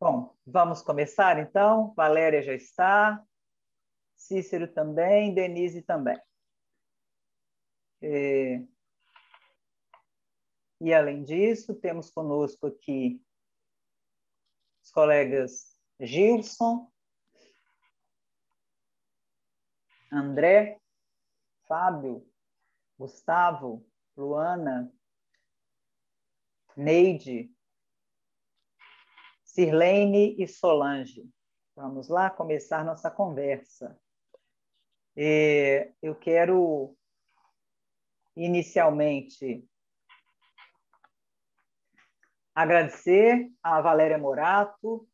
Bom, vamos começar então. Valéria já está, Cícero também, Denise também. E além disso, temos conosco aqui os colegas Gilson, André, Fábio, Gustavo, Luana, Neide, Sirlene e Solange. Vamos lá começar nossa conversa. Eu quero inicialmente agradecer a Valéria Morato,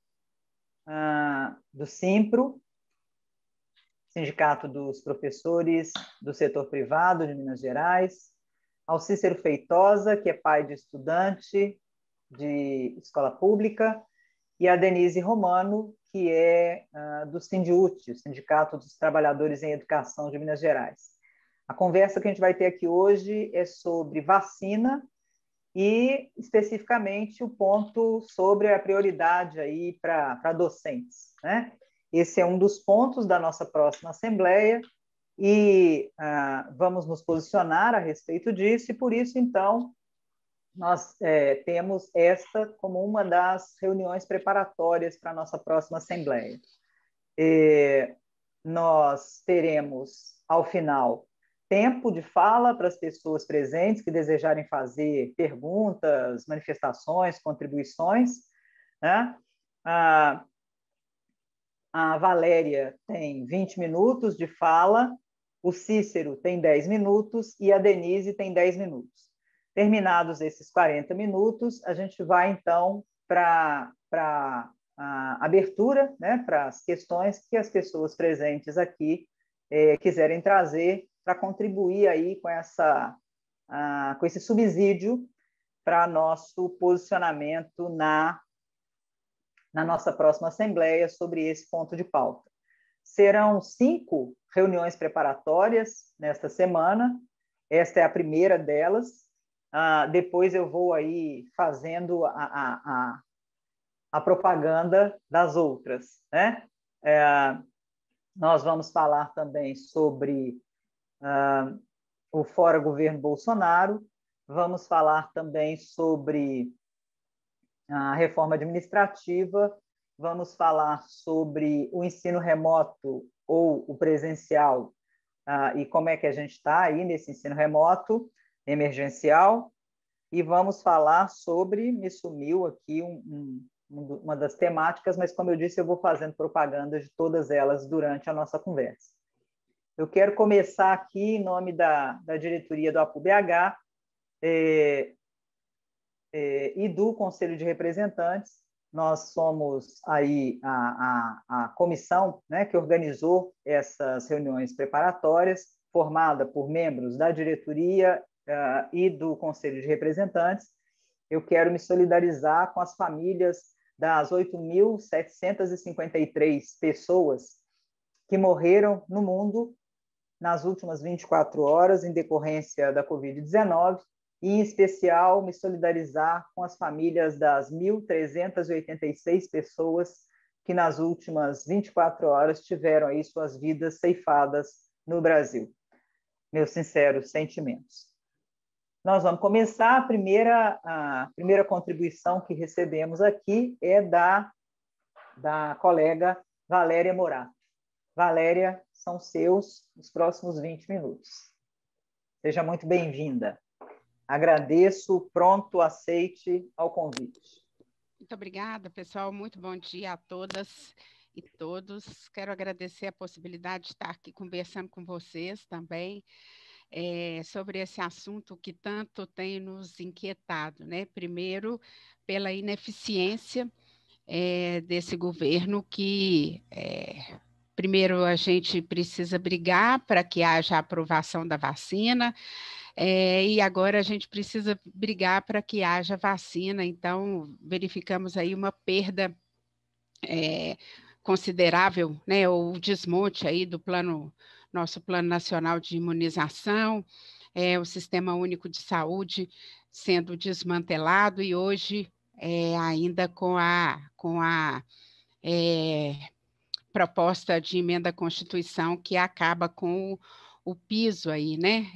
do Simpro, Sindicato dos Professores do Setor Privado de Minas Gerais, ao Cícero Feitosa, que é pai de estudante de escola pública, e a Denise Romano, que é do Sindiúti, o Sindicato dos Trabalhadores em Educação de Minas Gerais. A conversa que a gente vai ter aqui hoje é sobre vacina e, especificamente, o ponto sobre a prioridade aí para docentes, né? Esse é um dos pontos da nossa próxima Assembleia e vamos nos posicionar a respeito disso, e por isso, então, nós temos esta como uma das reuniões preparatórias para a nossa próxima Assembleia. Nós teremos, ao final, tempo de fala para as pessoas presentes que desejarem fazer perguntas, manifestações, contribuições, né? A Valéria tem 20 minutos de fala, o Cícero tem 10 minutos e a Denise tem 10 minutos. Terminados esses 40 minutos, a gente vai, então, para a abertura, né, para as questões que as pessoas presentes aqui quiserem trazer para contribuir aí com esse subsídio para nosso posicionamento na nossa próxima Assembleia sobre esse ponto de pauta. Serão 5 reuniões preparatórias nesta semana, esta é a primeira delas. Depois eu vou aí fazendo a propaganda das outras, né? Nós vamos falar também sobre o Fora Governo Bolsonaro, vamos falar também sobre a reforma administrativa, vamos falar sobre o ensino remoto ou o presencial e como é que a gente está aí nesse ensino remoto emergencial, e vamos falar sobre, me sumiu aqui uma das temáticas, mas como eu disse, eu vou fazendo propaganda de todas elas durante a nossa conversa. Eu quero começar aqui em nome da diretoria do APU-BH e do Conselho de Representantes. Nós somos aí a comissão, né, que organizou essas reuniões preparatórias, formada por membros da diretoria e do Conselho de Representantes. Eu quero me solidarizar com as famílias das 8.753 pessoas que morreram no mundo nas últimas 24 horas em decorrência da Covid-19, e, em especial, me solidarizar com as famílias das 1.386 pessoas que nas últimas 24 horas tiveram aí suas vidas ceifadas no Brasil. Meus sinceros sentimentos. Nós vamos começar. A primeira contribuição que recebemos aqui é da colega Valéria Morato. Valéria, são seus os próximos 20 minutos. Seja muito bem-vinda. Agradeço, pronto, aceite ao convite. Muito obrigada, pessoal. Muito bom dia a todas e todos. Quero agradecer a possibilidade de estar aqui conversando com vocês também sobre esse assunto que tanto tem nos inquietado, né? Primeiro, pela ineficiência desse governo que... primeiro, a gente precisa brigar para que haja a aprovação da vacina, e agora a gente precisa brigar para que haja vacina. Então, verificamos aí uma perda considerável, né, o desmonte aí do nosso Plano Nacional de Imunização, o Sistema Único de Saúde sendo desmantelado, e hoje ainda com a proposta de emenda à Constituição que acaba com o piso aí, né,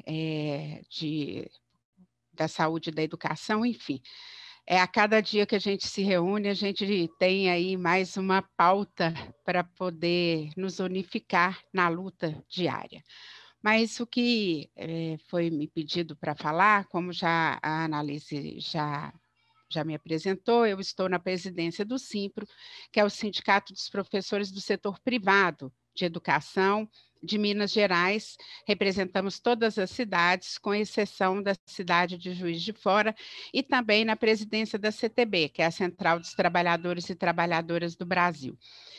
da saúde e da educação, enfim. A cada dia que a gente se reúne, a gente tem aí mais uma pauta para poder nos unificar na luta diária. Mas o que foi me pedido para falar, como já a Annalise já me apresentou, eu estou na presidência do SIMPRO, que é o Sindicato dos Professores do Setor Privado de Educação de Minas Gerais. Representamos todas as cidades, com exceção da cidade de Juiz de Fora, e também na presidência da CTB, que é a Central dos Trabalhadores e Trabalhadoras do Brasil.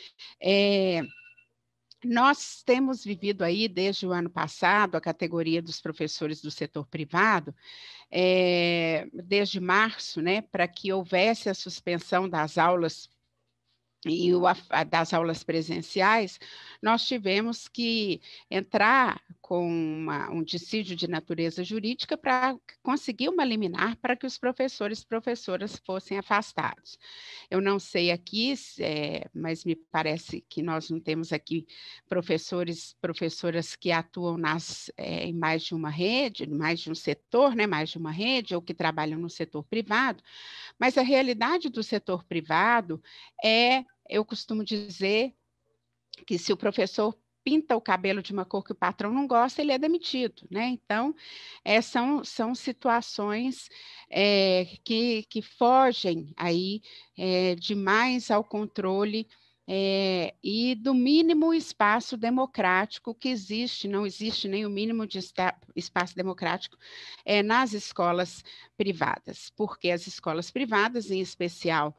Nós temos vivido aí, desde o ano passado, a categoria dos professores do setor privado, desde março, né, para que houvesse a suspensão das aulas e das aulas presenciais, nós tivemos que entrar com um dissídio de natureza jurídica para conseguir uma liminar para que os professores e professoras fossem afastados. Eu não sei aqui, mas me parece que nós não temos aqui professores, professoras que atuam em mais de uma rede, mais de um setor, né, mais de uma rede, ou que trabalham no setor privado, mas a realidade do setor privado eu costumo dizer que se o professor pinta o cabelo de uma cor que o patrão não gosta, ele é demitido, né? Então, são situações que fogem aí demais ao controle e do mínimo espaço democrático que existe, não existe nem o mínimo de espaço democrático nas escolas privadas, porque as escolas privadas, em especial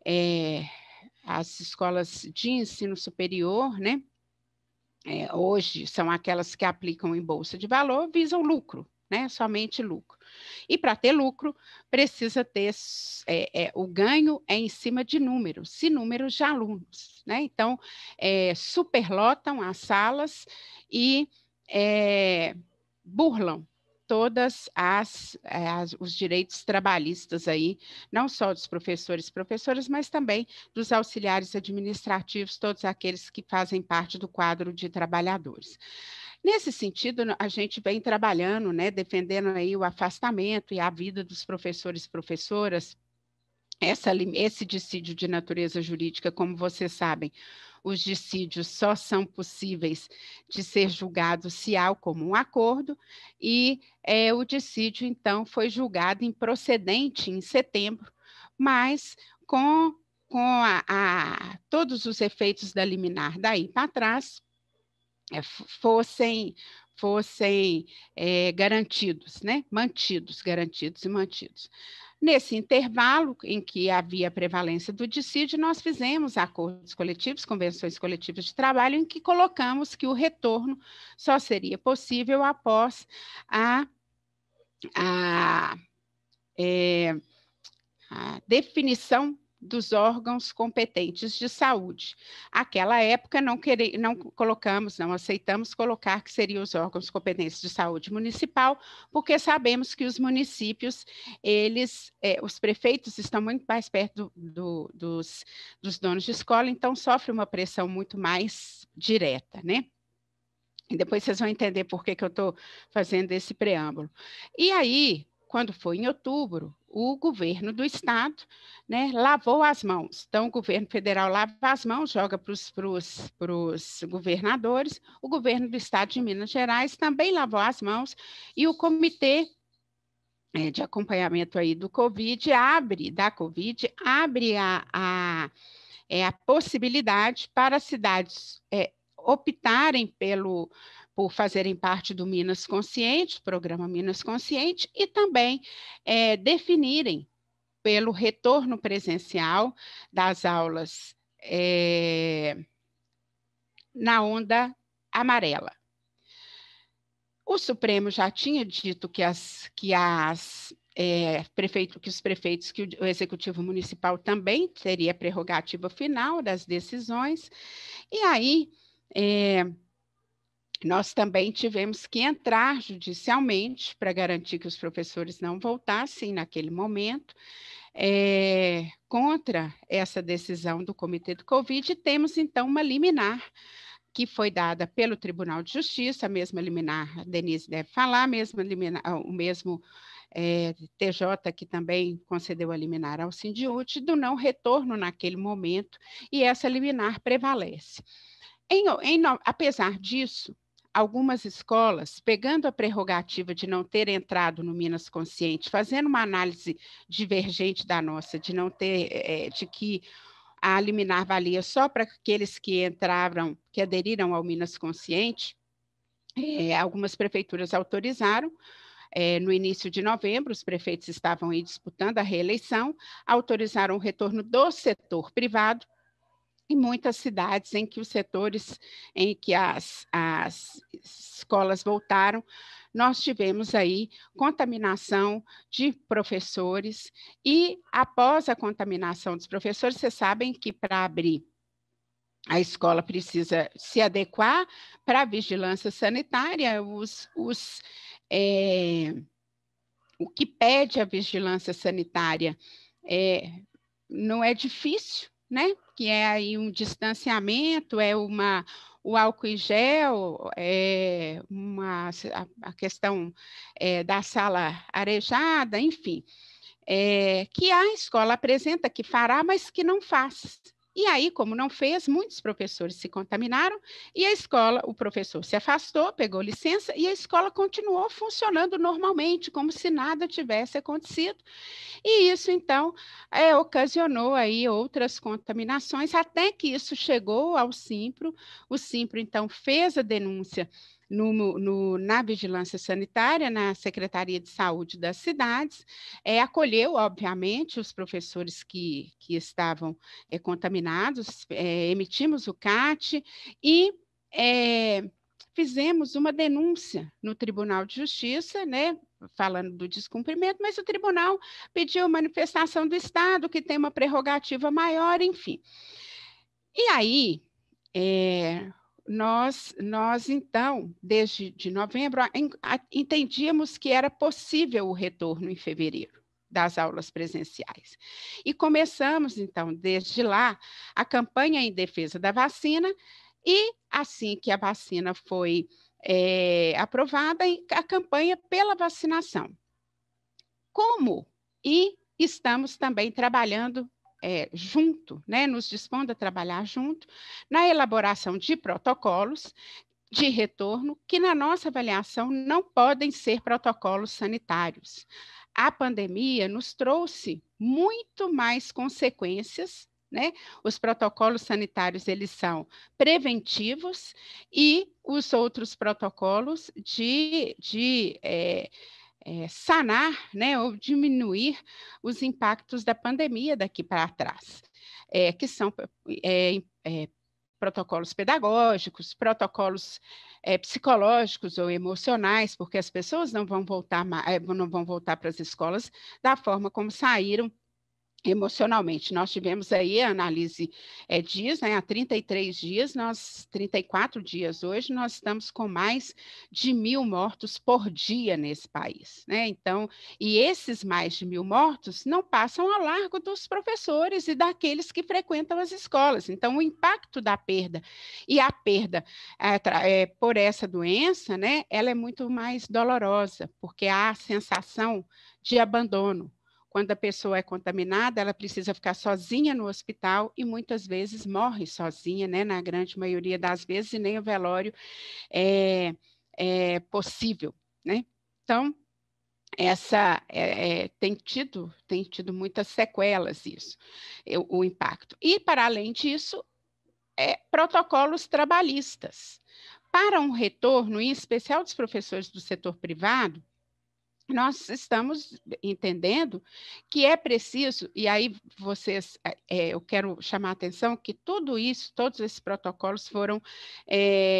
as escolas de ensino superior, né? Hoje são aquelas que aplicam em bolsa de valor, visam lucro, né? Somente lucro. E para ter lucro, precisa ter o ganho em cima de números de alunos, né? Então, superlotam as salas e burlam todas os direitos trabalhistas aí, não só dos professores e professoras, mas também dos auxiliares administrativos, todos aqueles que fazem parte do quadro de trabalhadores. Nesse sentido, a gente vem trabalhando, né, defendendo aí o afastamento e a vida dos professores e professoras. Esse dissídio de natureza jurídica, como vocês sabem, os dissídios só são possíveis de ser julgados se há o comum acordo, e o dissídio, então, foi julgado improcedente em setembro, mas com todos os efeitos da liminar daí para trás fossem garantidos, né? Garantidos e mantidos. Nesse intervalo em que havia prevalência do dissídio, nós fizemos acordos coletivos, convenções coletivas de trabalho, em que colocamos que o retorno só seria possível após a definição dos órgãos competentes de saúde. Aquela época não aceitamos colocar que seriam os órgãos competentes de saúde municipal, porque sabemos que os municípios, os prefeitos estão muito mais perto dos donos de escola, então sofre uma pressão muito mais direta, né? E depois vocês vão entender por que eu estou fazendo esse preâmbulo. E aí, quando foi em outubro, o governo do estado, né, lavou as mãos. Então, o governo federal lava as mãos, joga para os governadores. O governo do estado de Minas Gerais também lavou as mãos, e o comitê de acompanhamento aí do Covid abre a possibilidade para as cidades optarem por fazerem parte do Minas Consciente, programa Minas Consciente, e também definirem pelo retorno presencial das aulas na onda amarela. O Supremo já tinha dito que os prefeitos, que o Executivo Municipal também teria prerrogativa final das decisões, e aí nós também tivemos que entrar judicialmente para garantir que os professores não voltassem naquele momento, contra essa decisão do Comitê do Covid, temos, então, uma liminar que foi dada pelo Tribunal de Justiça, a mesma liminar, a Denise deve falar, o mesmo TJ que também concedeu a liminar ao Sindiúti, do não retorno naquele momento, e essa liminar prevalece. Apesar disso, algumas escolas, pegando a prerrogativa de não ter entrado no Minas Consciente, fazendo uma análise divergente da nossa, de não ter, de que a liminar valia só para aqueles que entraram, que aderiram ao Minas Consciente, algumas prefeituras autorizaram. No início de novembro, os prefeitos estavam aí disputando a reeleição, autorizaram o retorno do setor privado, em muitas cidades em que os setores, em que as escolas voltaram, nós tivemos aí contaminação de professores, e após a contaminação dos professores, vocês sabem que para abrir a escola precisa se adequar para a vigilância sanitária, o que pede a vigilância sanitária não é difícil, né? Que é aí um distanciamento, o álcool em gel, a questão da sala arejada, enfim, que a escola apresenta que fará, mas que não faz. E aí, como não fez, muitos professores se contaminaram e o professor se afastou, pegou licença e a escola continuou funcionando normalmente, como se nada tivesse acontecido. E isso, então, ocasionou aí outras contaminações, até que isso chegou ao Simpro. O Simpro, então, fez a denúncia na vigilância sanitária, na Secretaria de Saúde das cidades, acolheu, obviamente, os professores que estavam contaminados, emitimos o CAT e fizemos uma denúncia no Tribunal de Justiça, né, falando do descumprimento, mas o tribunal pediu manifestação do Estado, que tem uma prerrogativa maior, enfim. E aí, nós então, desde de novembro, entendíamos que era possível o retorno em fevereiro das aulas presenciais. E começamos, então, desde lá, a campanha em defesa da vacina, e assim que a vacina foi aprovada, a campanha pela vacinação. E estamos também trabalhando junto, né, nos dispondo a trabalhar junto na elaboração de protocolos de retorno, que na nossa avaliação não podem ser protocolos sanitários. A pandemia nos trouxe muito mais consequências, né? Os protocolos sanitários, eles são preventivos, e os outros protocolos de sanar, né, ou diminuir os impactos da pandemia daqui para trás, que são protocolos pedagógicos, protocolos psicológicos ou emocionais, porque as pessoas não vão voltar para as escolas da forma como saíram emocionalmente. Nós tivemos aí a análise dias, né, há 33 dias, 34 dias hoje, nós estamos com mais de 1.000 mortos por dia nesse país, né? Então, e esses mais de 1.000 mortos não passam ao largo dos professores e daqueles que frequentam as escolas. Então, o impacto da perda, e a perda por essa doença, né, ela é muito mais dolorosa, porque há a sensação de abandono. Quando a pessoa é contaminada, ela precisa ficar sozinha no hospital e muitas vezes morre sozinha, né? Na grande maioria das vezes, e nem o velório é possível, né? Então, tem tido muitas sequelas isso, o impacto. E, para além disso, protocolos trabalhistas. Para um retorno, em especial dos professores do setor privado, nós estamos entendendo que é preciso, e aí eu quero chamar a atenção que tudo isso, todos esses protocolos foram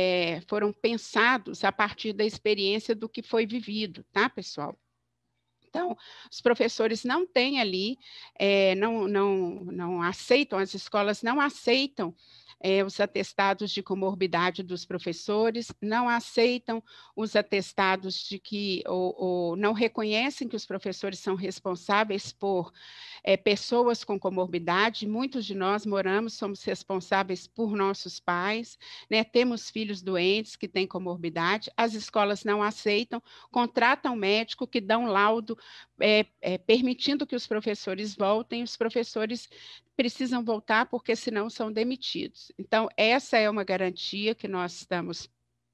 pensados a partir da experiência do que foi vivido, tá, pessoal? Então, os professores não têm ali, não aceitam, as escolas não aceitam os atestados de comorbidade dos professores, não aceitam os atestados de que, ou não reconhecem que os professores são responsáveis por pessoas com comorbidade. Muitos de nós somos responsáveis por nossos pais, né? Temos filhos doentes que têm comorbidade, as escolas não aceitam, contratam médico que dão laudo permitindo que os professores voltem, os professores precisam voltar porque senão são demitidos. Então, essa é uma garantia que nós estamos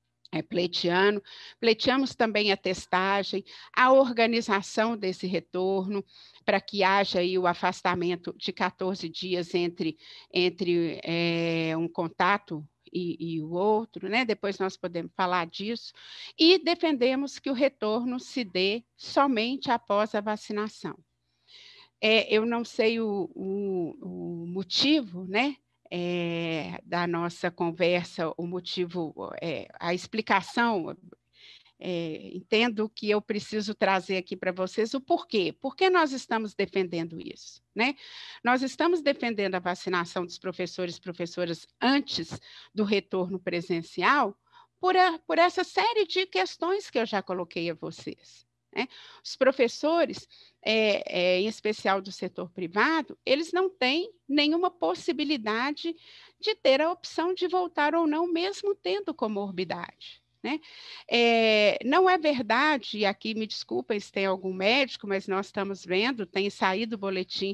pleiteamos também a testagem, a organização desse retorno, para que haja aí o afastamento de 14 dias entre um contato e o outro, né? Depois nós podemos falar disso, e defendemos que o retorno se dê somente após a vacinação. Eu não sei o motivo, né? Da nossa conversa, o motivo, a explicação, entendo que eu preciso trazer aqui para vocês o porquê. Por que nós estamos defendendo isso, né? Nós estamos defendendo a vacinação dos professores e professoras antes do retorno presencial por essa série de questões que eu já coloquei a vocês, né? Os professores, em especial do setor privado, eles não têm nenhuma possibilidade de ter a opção de voltar ou não, mesmo tendo comorbidade, né? Não é verdade, e aqui me desculpem se tem algum médico, mas nós estamos vendo, tem saído o boletim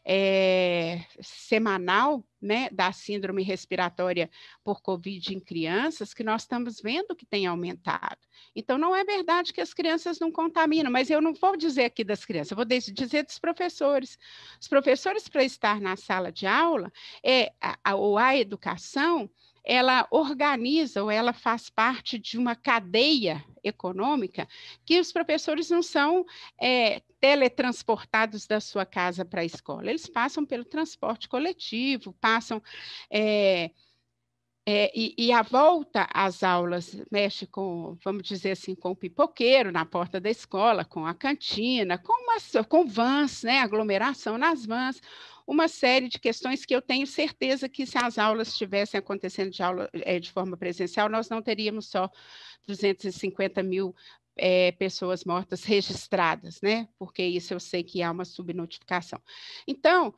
semanal, né, da síndrome respiratória por Covid em crianças, que nós estamos vendo que tem aumentado. Então, não é verdade que as crianças não contaminam, mas eu não vou dizer aqui das crianças, eu vou dizer dos professores. Os professores, para estar na sala de aula, ou a educação, ela organiza ou ela faz parte de uma cadeia econômica que os professores não são teletransportados da sua casa para a escola, eles passam pelo transporte coletivo, passam... e a volta às aulas mexe com, vamos dizer assim, com o pipoqueiro na porta da escola, com a cantina, com vans, né, aglomeração nas vans, uma série de questões que eu tenho certeza que se as aulas estivessem acontecendo de forma presencial, nós não teríamos só 250 mil pessoas mortas registradas, né? Porque isso eu sei que há uma subnotificação. Então,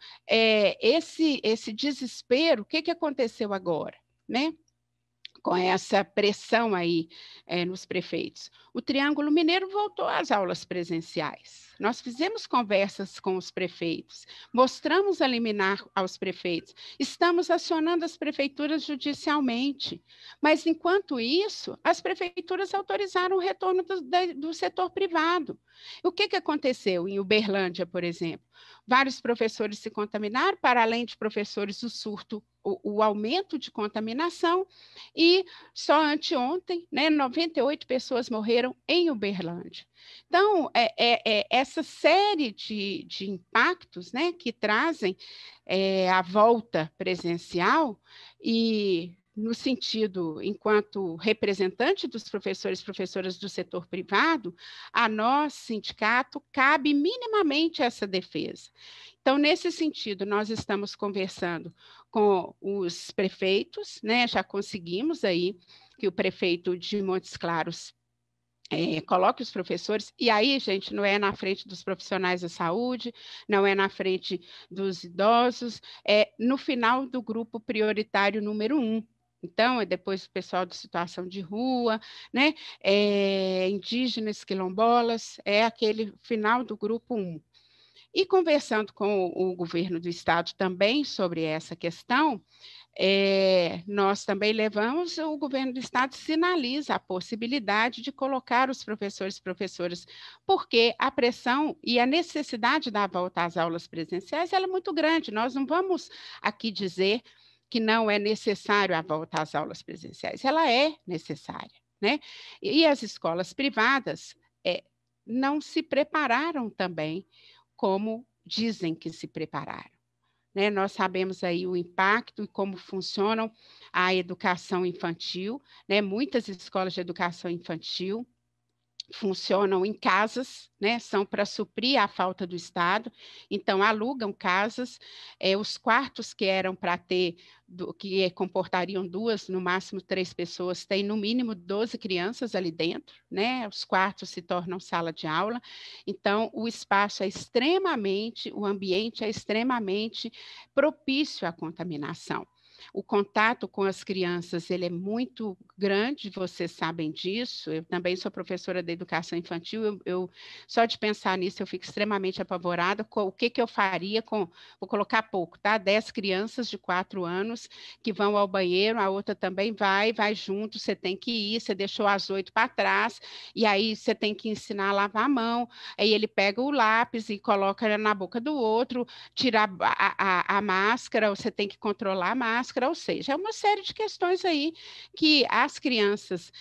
esse desespero, o que aconteceu agora, né? Com essa pressão aí nos prefeitos. O Triângulo Mineiro voltou às aulas presenciais. Nós fizemos conversas com os prefeitos, mostramos a liminar aos prefeitos, estamos acionando as prefeituras judicialmente, mas, enquanto isso, as prefeituras autorizaram o retorno do setor privado. O que aconteceu em Uberlândia, por exemplo? Vários professores se contaminaram, para além de professores, o surto, o aumento de contaminação, e só anteontem, né, 98 pessoas morreram em Uberlândia. Então, essa série de impactos, né, que trazem a volta presencial, e no sentido, enquanto representante dos professores e professoras do setor privado, a nós, sindicato, cabe minimamente essa defesa. Então, nesse sentido, nós estamos conversando com os prefeitos, né? Já conseguimos aí que o prefeito de Montes Claros coloque os professores, e aí, gente, não é na frente dos profissionais da saúde, não é na frente dos idosos, é no final do grupo prioritário número 1. Então, depois o pessoal de situação de rua, né? Indígenas, quilombolas, é aquele final do grupo 1. E conversando com o governo do estado também sobre essa questão, nós também levamos, o governo do estado sinaliza a possibilidade de colocar os professores e professoras, porque a pressão e a necessidade da volta às aulas presenciais ela é muito grande. Nós não vamos aqui dizer que não é necessário a volta às aulas presenciais, ela é necessária, né? E as escolas privadas não se prepararam também como dizem que se prepararam. Né? Nós sabemos aí o impacto e como funcionam a educação infantil, né? Muitas escolas de educação infantil funcionam em casas, né? São para suprir a falta do Estado, então alugam casas, os quartos que eram para ter, que comportariam 2, no máximo 3 pessoas, tem no mínimo 12 crianças ali dentro, né? Os quartos se tornam sala de aula, então o espaço é extremamente, o ambiente é extremamente propício à contaminação. O contato com as crianças, ele é muito grande, vocês sabem disso. Eu também sou professora de educação infantil, só de pensar nisso eu fico extremamente apavorada. O que eu faria com, vou colocar pouco, tá? 10 crianças de 4 anos que vão ao banheiro, a outra também vai junto, você tem que ir, você deixou as 8 para trás, e aí você tem que ensinar a lavar a mão, aí ele pega o lápis e coloca na boca do outro, tira a máscara, você tem que controlar a máscara, ou seja, é uma série de questões aí que as crianças,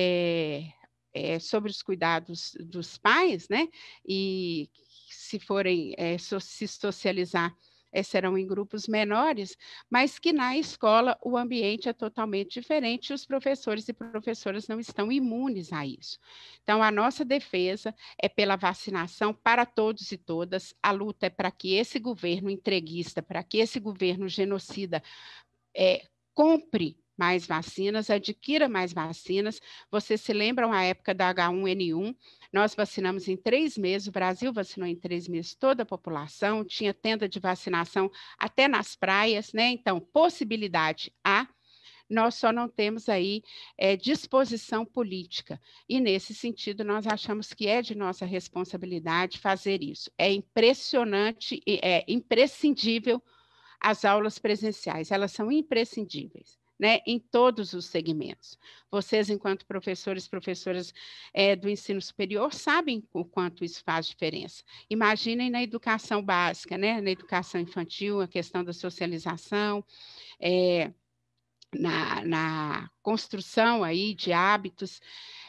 sobre os cuidados dos pais, né, e se forem se socializar, serão em grupos menores, mas que na escola o ambiente é totalmente diferente e os professores e professoras não estão imunes a isso. Então, a nossa defesa é pela vacinação para todos e todas, a luta é para que esse governo entreguista, para que esse governo genocida compre mais vacinas, adquira mais vacinas. Vocês se lembram a época da H1N1? Nós vacinamos em 3 meses, o Brasil vacinou em 3 meses toda a população, tinha tenda de vacinação até nas praias, né? Então, possibilidade há, nós só não temos aí disposição política. E, nesse sentido, nós achamos que é de nossa responsabilidade fazer isso. É impressionante, é imprescindível as aulas presenciais, elas são imprescindíveis, né, em todos os segmentos. Vocês, enquanto professores, professoras do ensino superior, sabem o quanto isso faz diferença. Imaginem na educação básica, né, na educação infantil, a questão da socialização, na construção aí de hábitos,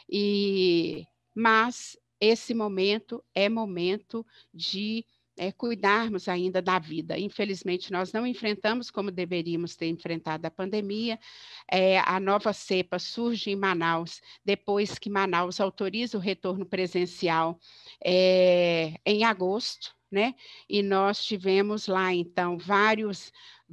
mas esse momento é momento de cuidarmos ainda da vida. Infelizmente, nós não enfrentamos como deveríamos ter enfrentado a pandemia. A nova cepa surge em Manaus, depois que Manaus autoriza o retorno presencial em agosto, né? E nós tivemos lá, então, vários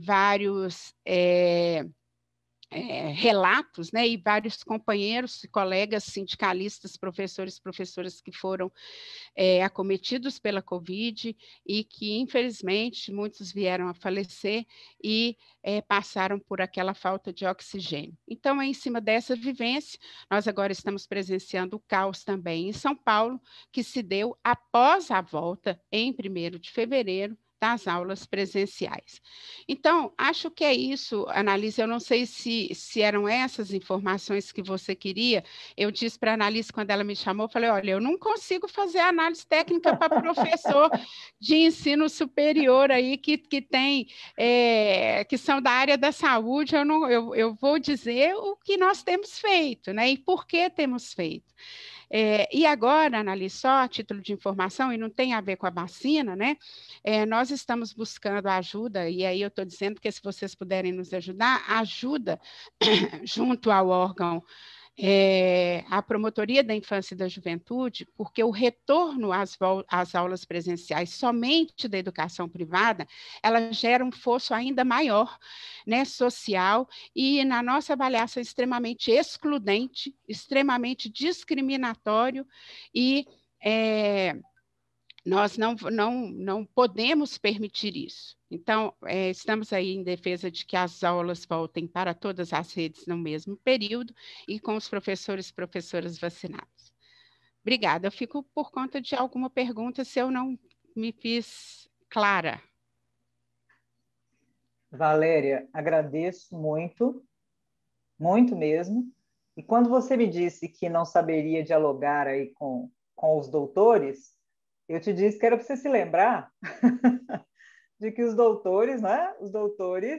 relatos, né, e vários companheiros e colegas sindicalistas, professores, professoras que foram acometidos pela Covid e que, infelizmente, muitos vieram a falecer e passaram por aquela falta de oxigênio. Então, em cima dessa vivência, nós agora estamos presenciando o caos também em São Paulo, que se deu após a volta, em 1º de fevereiro, das aulas presenciais. Então, acho que é isso, Annalise. Eu não sei se eram essas informações que você queria. Eu disse para a Annalise, quando ela me chamou, falei, olha, eu não consigo fazer análise técnica para professor de ensino superior aí que tem, que são da área da saúde. Eu vou dizer o que nós temos feito, né? E por que temos feito. E agora, Annalise, só a título de informação, e não tem a ver com a vacina, né? Nós estamos buscando ajuda, e aí eu estou dizendo que se vocês puderem nos ajudar, ajuda junto ao órgão a Promotoria da Infância e da Juventude, porque o retorno às aulas presenciais somente da educação privada, ela gera um fosso ainda maior, né, social, e na nossa avaliação extremamente excludente, extremamente discriminatório, e nós não podemos permitir isso. Então, estamos aí em defesa de que as aulas voltem para todas as redes no mesmo período e com os professores e professoras vacinados. Obrigada. Eu fico por conta de alguma pergunta se eu não me fiz clara. Valéria, agradeço muito, muito mesmo. E quando você me disse que não saberia dialogar aí com os doutores, eu te disse que era para você se lembrar de que os doutores, né? Os doutores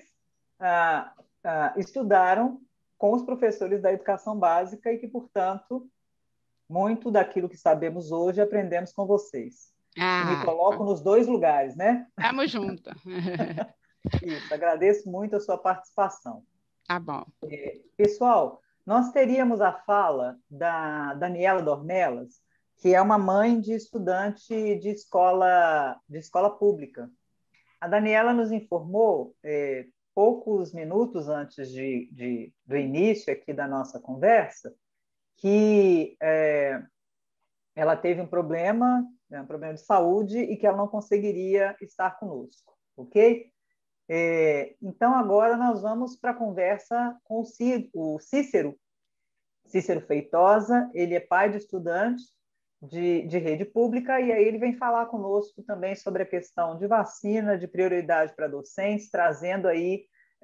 estudaram com os professores da educação básica e que, portanto, muito daquilo que sabemos hoje aprendemos com vocês. E me coloco nos 2 lugares, né? Estamos juntos. Isso, agradeço muito a sua participação. Tá bom. Pessoal, nós teríamos a fala da Daniela Dornelas, que é uma mãe de estudante de escola pública. A Daniela nos informou, poucos minutos antes do início aqui da nossa conversa, que ela teve um problema de saúde e que ela não conseguiria estar conosco, ok? Então, agora nós vamos para a conversa com o Cícero Feitosa. Ele é pai de estudante de rede pública, e aí ele vem falar conosco também sobre a questão de vacina, de prioridade para docentes, trazendo aí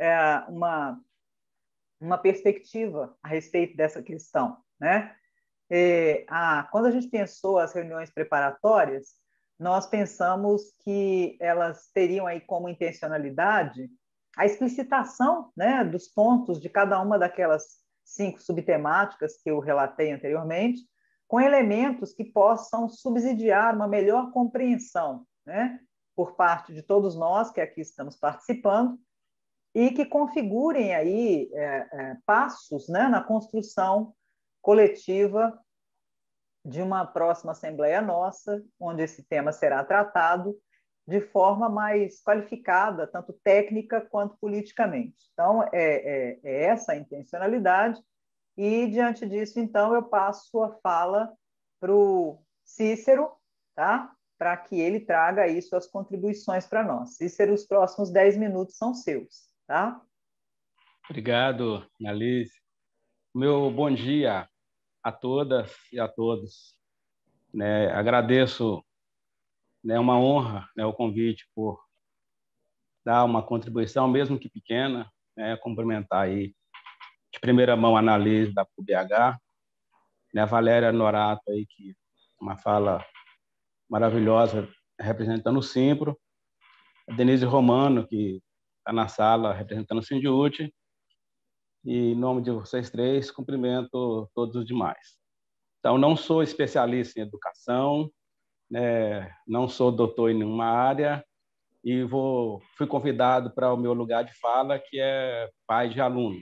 uma perspectiva a respeito dessa questão, né? Quando a gente pensou as reuniões preparatórias, nós pensamos que elas teriam aí como intencionalidade a explicitação, né, dos pontos de cada uma daquelas 5 subtemáticas que eu relatei anteriormente, com elementos que possam subsidiar uma melhor compreensão, né, por parte de todos nós que aqui estamos participando, e que configurem aí passos, né, na construção coletiva de uma próxima Assembleia nossa, onde esse tema será tratado de forma mais qualificada, tanto técnica quanto politicamente. Então, é essa a intencionalidade, e, diante disso, então, eu passo a fala para o Cícero, tá? Para que ele traga aí suas contribuições para nós. Cícero, os próximos 10 minutos são seus, tá? Obrigado, Alice. Meu bom dia a todas e a todos. Agradeço, uma honra, o convite por dar uma contribuição, mesmo que pequena, cumprimentar aí de primeira mão a Annalise da PUBH, a Valéria Norato aí, que uma fala maravilhosa representando o Simpro, a Denise Romano, que está na sala representando o Sindiúti, e em nome de vocês três, cumprimento todos os demais. Então, não sou especialista em educação, não sou doutor em nenhuma área, e fui convidado para o meu lugar de fala, que é pai de aluno.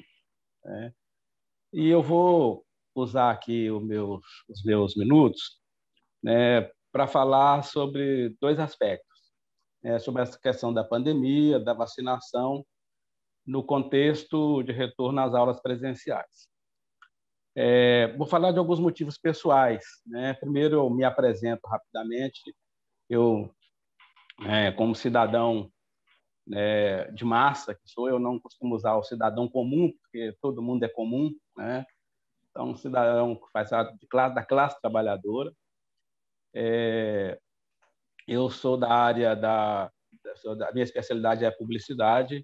E eu vou usar aqui os meus minutos para falar sobre 2 aspectos, sobre essa questão da pandemia, da vacinação, no contexto de retorno às aulas presenciais. Vou falar de alguns motivos pessoais. Primeiro, eu me apresento rapidamente. Eu, como cidadão de massa que sou, eu não costumo usar o cidadão comum, porque todo mundo é comum, Então, um cidadão que faz parte da classe trabalhadora. Eu sou da área a minha especialidade é publicidade,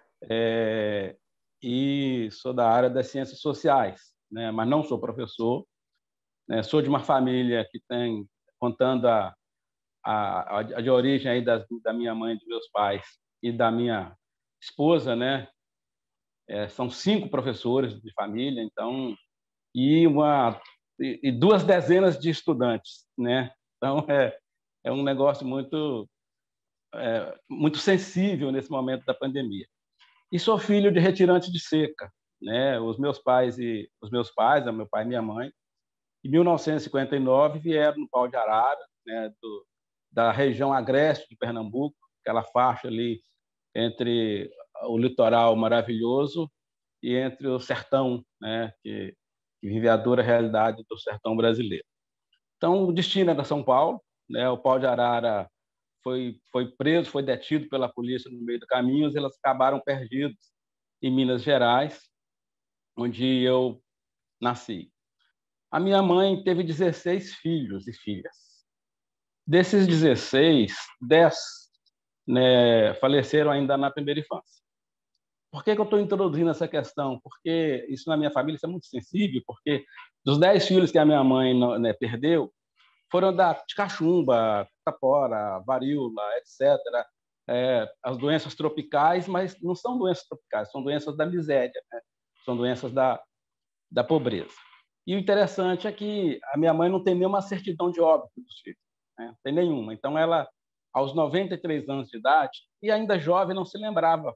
e sou da área das ciências sociais, mas não sou professor. Sou de uma família que tem, contando de origem aí da minha mãe, dos meus pais e da minha esposa, são 5 professores de família, então, e 2 dezenas de estudantes, Então, é um negócio muito sensível nesse momento da pandemia. E sou filho de retirantes de seca, Os meus pais, meu pai e minha mãe, em 1959 vieram no Pau de Arara, da região agreste de Pernambuco, aquela faixa ali entre o litoral maravilhoso e entre o sertão, que vive a dura realidade do sertão brasileiro. Então, o destino era São Paulo, O Pau de Arara foi preso, foi detido pela polícia no meio do caminho, e eles acabaram perdidos em Minas Gerais, onde eu nasci. A minha mãe teve 16 filhos e filhas. Desses 16, 10 faleceram ainda na primeira infância. Por que eu estou introduzindo essa questão? Porque isso na minha família é muito sensível, porque dos 10 filhos que a minha mãe perdeu, foram de cachumba, catapora, varíola, etc. As doenças tropicais, mas não são doenças tropicais, são doenças da miséria, são doenças da pobreza. E o interessante é que a minha mãe não tem nenhuma certidão de óbito dos filhos, não tem nenhuma. Então, ela, aos 93 anos de idade, e ainda jovem, não se lembrava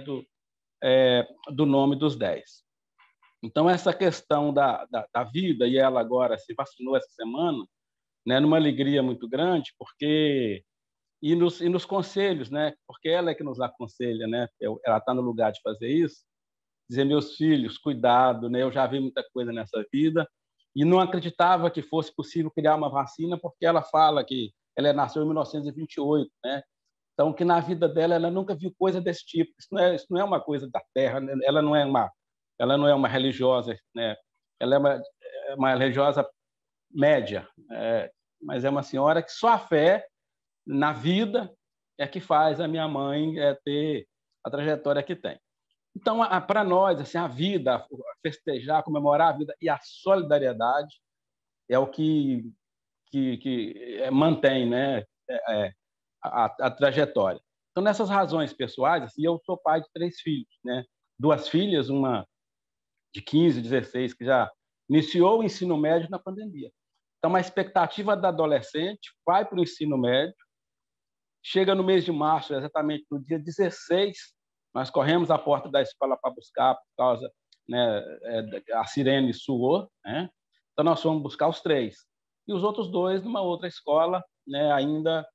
do nome dos 10. Então, essa questão da vida, e ela agora se vacinou essa semana, né, numa alegria muito grande, porque e nos conselhos, né, porque ela é que nos aconselha, né, ela está no lugar de fazer isso, dizer, meus filhos, cuidado, né, eu já vi muita coisa nessa vida, e não acreditava que fosse possível criar uma vacina, porque ela fala que ela nasceu em 1928, né, então que na vida dela ela nunca viu coisa desse tipo, isso não é uma coisa da Terra, né? Ela não é uma religiosa, né, ela é uma religiosa média, mas é uma senhora que só a fé na vida é que faz a minha mãe ter a trajetória que tem. Então, para nós, assim, a vida, festejar, comemorar a vida e a solidariedade é o que mantém, né, a trajetória. Então, nessas razões pessoais, assim, eu sou pai de 3 filhos, né? 2 filhas, uma de 15, 16, que já iniciou o ensino médio na pandemia. Então, a expectativa da adolescente vai para o ensino médio, chega no mês de março, exatamente no dia 16, nós corremos à porta da escola para buscar, por causa, né, a sirene soou, né? Então, nós fomos buscar os 3. E os outros 2 numa outra escola, né, ainda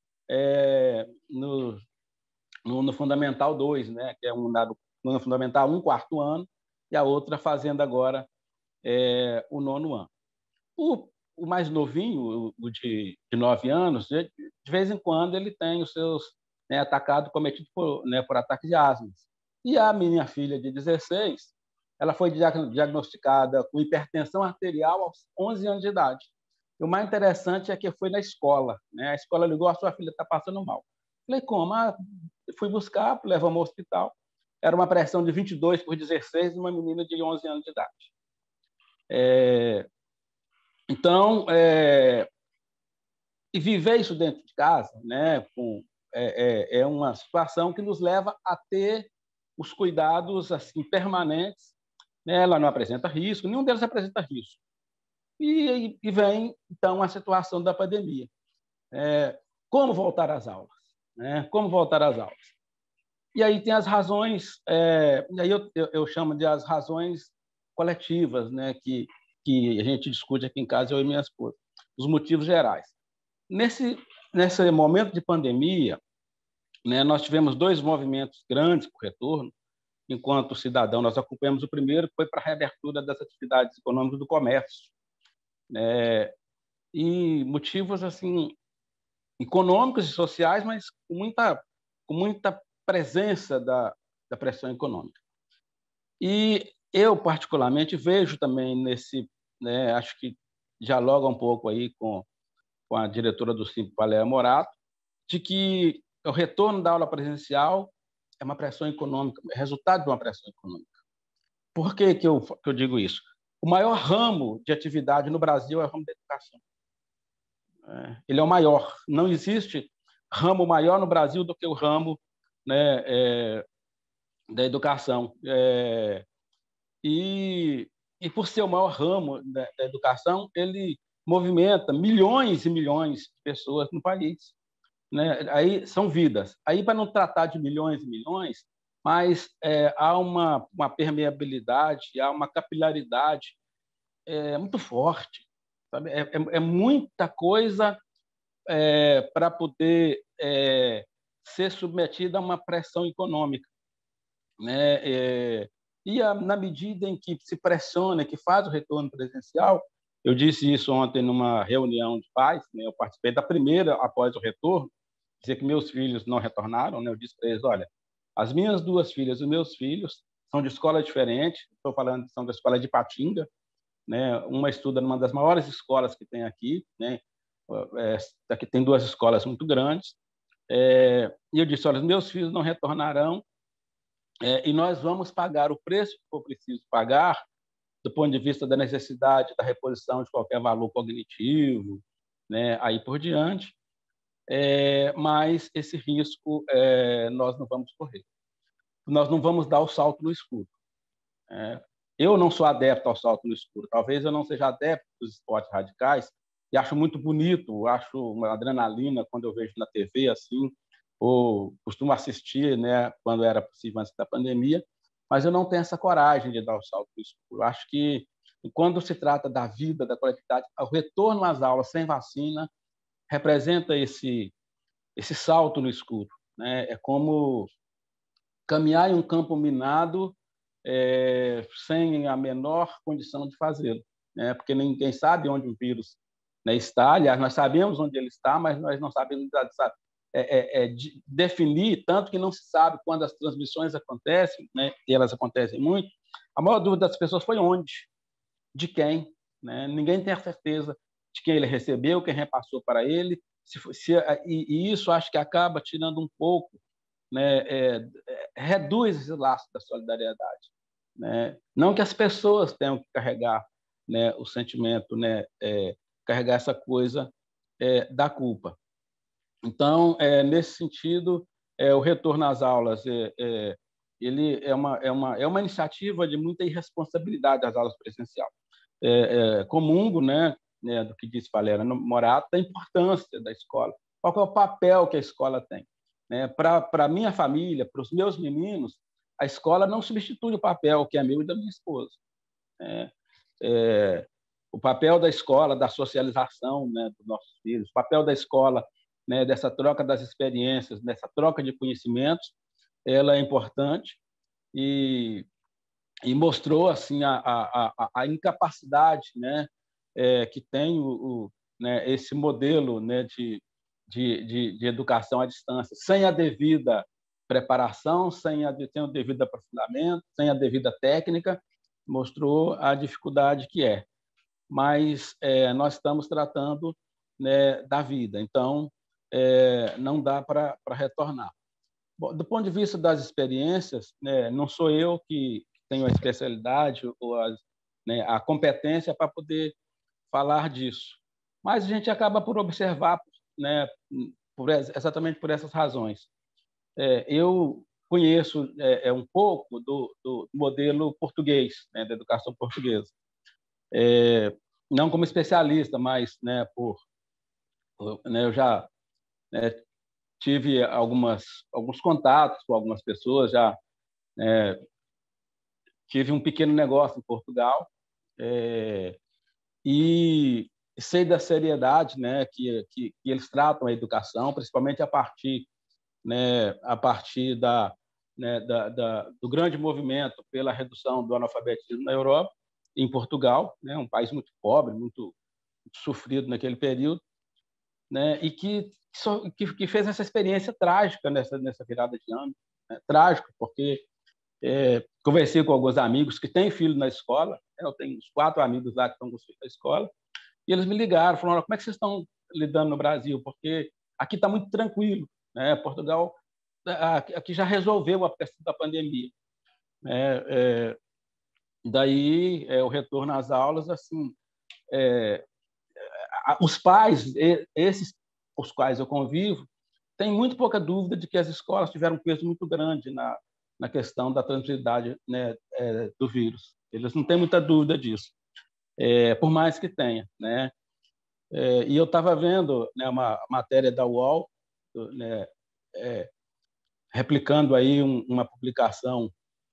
no Fundamental 2, né, que é no Fundamental 1, 4º ano, e a outra fazendo agora o 9º ano. O mais novinho, o de 9 anos, de vez em quando ele tem os seus, né, atacados cometidos por ataque de asma. E a minha filha de 16, ela foi diagnosticada com hipertensão arterial aos 11 anos de idade. E o mais interessante é que foi na escola, né? A escola ligou, a sua filha está passando mal. Falei, como? Fui buscar, levamos ao hospital. Era uma pressão de 22 por 16 de uma menina de 11 anos de idade. Então, e viver isso dentro de casa, né, é uma situação que nos leva a ter os cuidados assim permanentes, né? Ela não apresenta risco, nenhum deles apresenta risco. E vem, então, a situação da pandemia. Como voltar às aulas? Né? Como voltar às aulas? E aí tem as razões, e aí eu chamo de as razões coletivas, né, que a gente discute aqui em casa, eu e minha esposa, os motivos gerais. Nesse momento de pandemia, né, nós tivemos 2 movimentos grandes para o retorno. Enquanto cidadão, nós acompanhamos o primeiro, que foi para a reabertura das atividades econômicas do comércio, né, e motivos assim econômicos e sociais, mas com muita presença da pressão econômica. E eu, particularmente, vejo também né, acho que dialoga um pouco aí com a diretora do Simples, Valéria Morato, de que o retorno da aula presencial é uma pressão econômica, é resultado de uma pressão econômica. Por que eu digo isso? O maior ramo de atividade no Brasil é o ramo da educação. Ele é o maior. Não existe ramo maior no Brasil do que o ramo, né, da educação. E por ser o maior ramo da educação, ele movimenta milhões e milhões de pessoas no país, né? Aí são vidas. Aí, para não tratar de milhões e milhões, mas há uma permeabilidade, há uma capilaridade muito forte, sabe? É muita coisa para poder ser submetida a uma pressão econômica, né? Na medida em que se pressiona, que faz o retorno presencial, eu disse isso ontem numa reunião de pais, né? Eu participei da primeira após o retorno, dizer que meus filhos não retornaram, né? Eu disse para eles, olha, as minhas 2 filhas e os meus filhos são de escola diferente, estou falando que são da escola de Ipatinga, né? Uma estuda numa das maiores escolas que tem aqui, né? Aqui tem 2 escolas muito grandes, e eu disse, olha, os meus filhos não retornarão, e nós vamos pagar o preço que for preciso pagar, do ponto de vista da necessidade da reposição de qualquer valor cognitivo, né, aí por diante, mas esse risco nós não vamos correr. Nós não vamos dar o salto no escuro. Eu não sou adepto ao salto no escuro. Talvez eu não seja adepto dos esportes radicais, e acho muito bonito, acho uma adrenalina quando eu vejo na TV assim, ou costumo assistir, né, quando era possível antes da pandemia, mas eu não tenho essa coragem de dar o salto no escuro. Acho que E quando se trata da vida, da coletividade, o retorno às aulas sem vacina representa esse salto no escuro, né? É como caminhar em um campo minado sem a menor condição de fazê-lo, né? Porque ninguém sabe onde o vírus, né, está. Aliás, nós sabemos onde ele está, mas nós não sabemos definir, tanto que não se sabe quando as transmissões acontecem, né? E elas acontecem muito. A maior dúvida das pessoas foi onde, de quem, né? Ninguém tem a certeza de quem ele recebeu, quem repassou para ele. E isso acho que acaba tirando um pouco, né, reduz esse laço da solidariedade, né? Não que as pessoas tenham que carregar, né, o sentimento, né, carregar essa coisa da culpa. Então, nesse sentido, o retorno às aulas ele é uma iniciativa de muita irresponsabilidade das aulas presenciais. Comungo, né, do que disse Valéria Morato, da importância da escola. Qual é o papel que a escola tem? Para a minha família, para os meus meninos, a escola não substitui o papel que é meu e da minha esposa. O papel da escola, da socialização, né, dos nossos filhos, o papel da escola, né, dessa troca das experiências, dessa troca de conhecimentos, ela é importante e mostrou assim a incapacidade, né, que tem né, esse modelo, né, de educação à distância, sem a devida preparação, sem o devido aprofundamento, sem a devida técnica, mostrou a dificuldade que é. Mas nós estamos tratando, né, da vida, então não dá para retornar. Bom, do ponto de vista das experiências, né, não sou eu que tenho a especialidade ou né, a competência para poder falar disso, mas a gente acaba por observar, né, exatamente por essas razões. Eu conheço um pouco do modelo português, né, da educação portuguesa. Não como especialista, mas, né, né, eu já, né, tive alguns contatos com algumas pessoas, já tive um pequeno negócio em Portugal e sei da seriedade, né, que eles tratam a educação, principalmente a partir né, do grande movimento pela redução do analfabetismo na Europa, em Portugal, né, um país muito pobre, muito sofrido naquele período, né, e que fez essa experiência trágica nessa virada de ano, né? Trágico, porque conversei com alguns amigos que têm filho na escola, eu tenho uns 4 amigos lá que estão com os filhos na escola, e eles me ligaram, falaram: como é que vocês estão lidando no Brasil? Porque aqui está muito tranquilo, né? Portugal aqui já resolveu a questão da pandemia. Daí o retorno às aulas, assim, os pais, esses os quais eu convivo, têm muito pouca dúvida de que as escolas tiveram um peso muito grande na questão da transmissibilidade, né, do vírus. Eles não têm muita dúvida disso, por mais que tenha, né? E eu estava vendo, né, uma matéria da UOL, né, replicando aí uma publicação,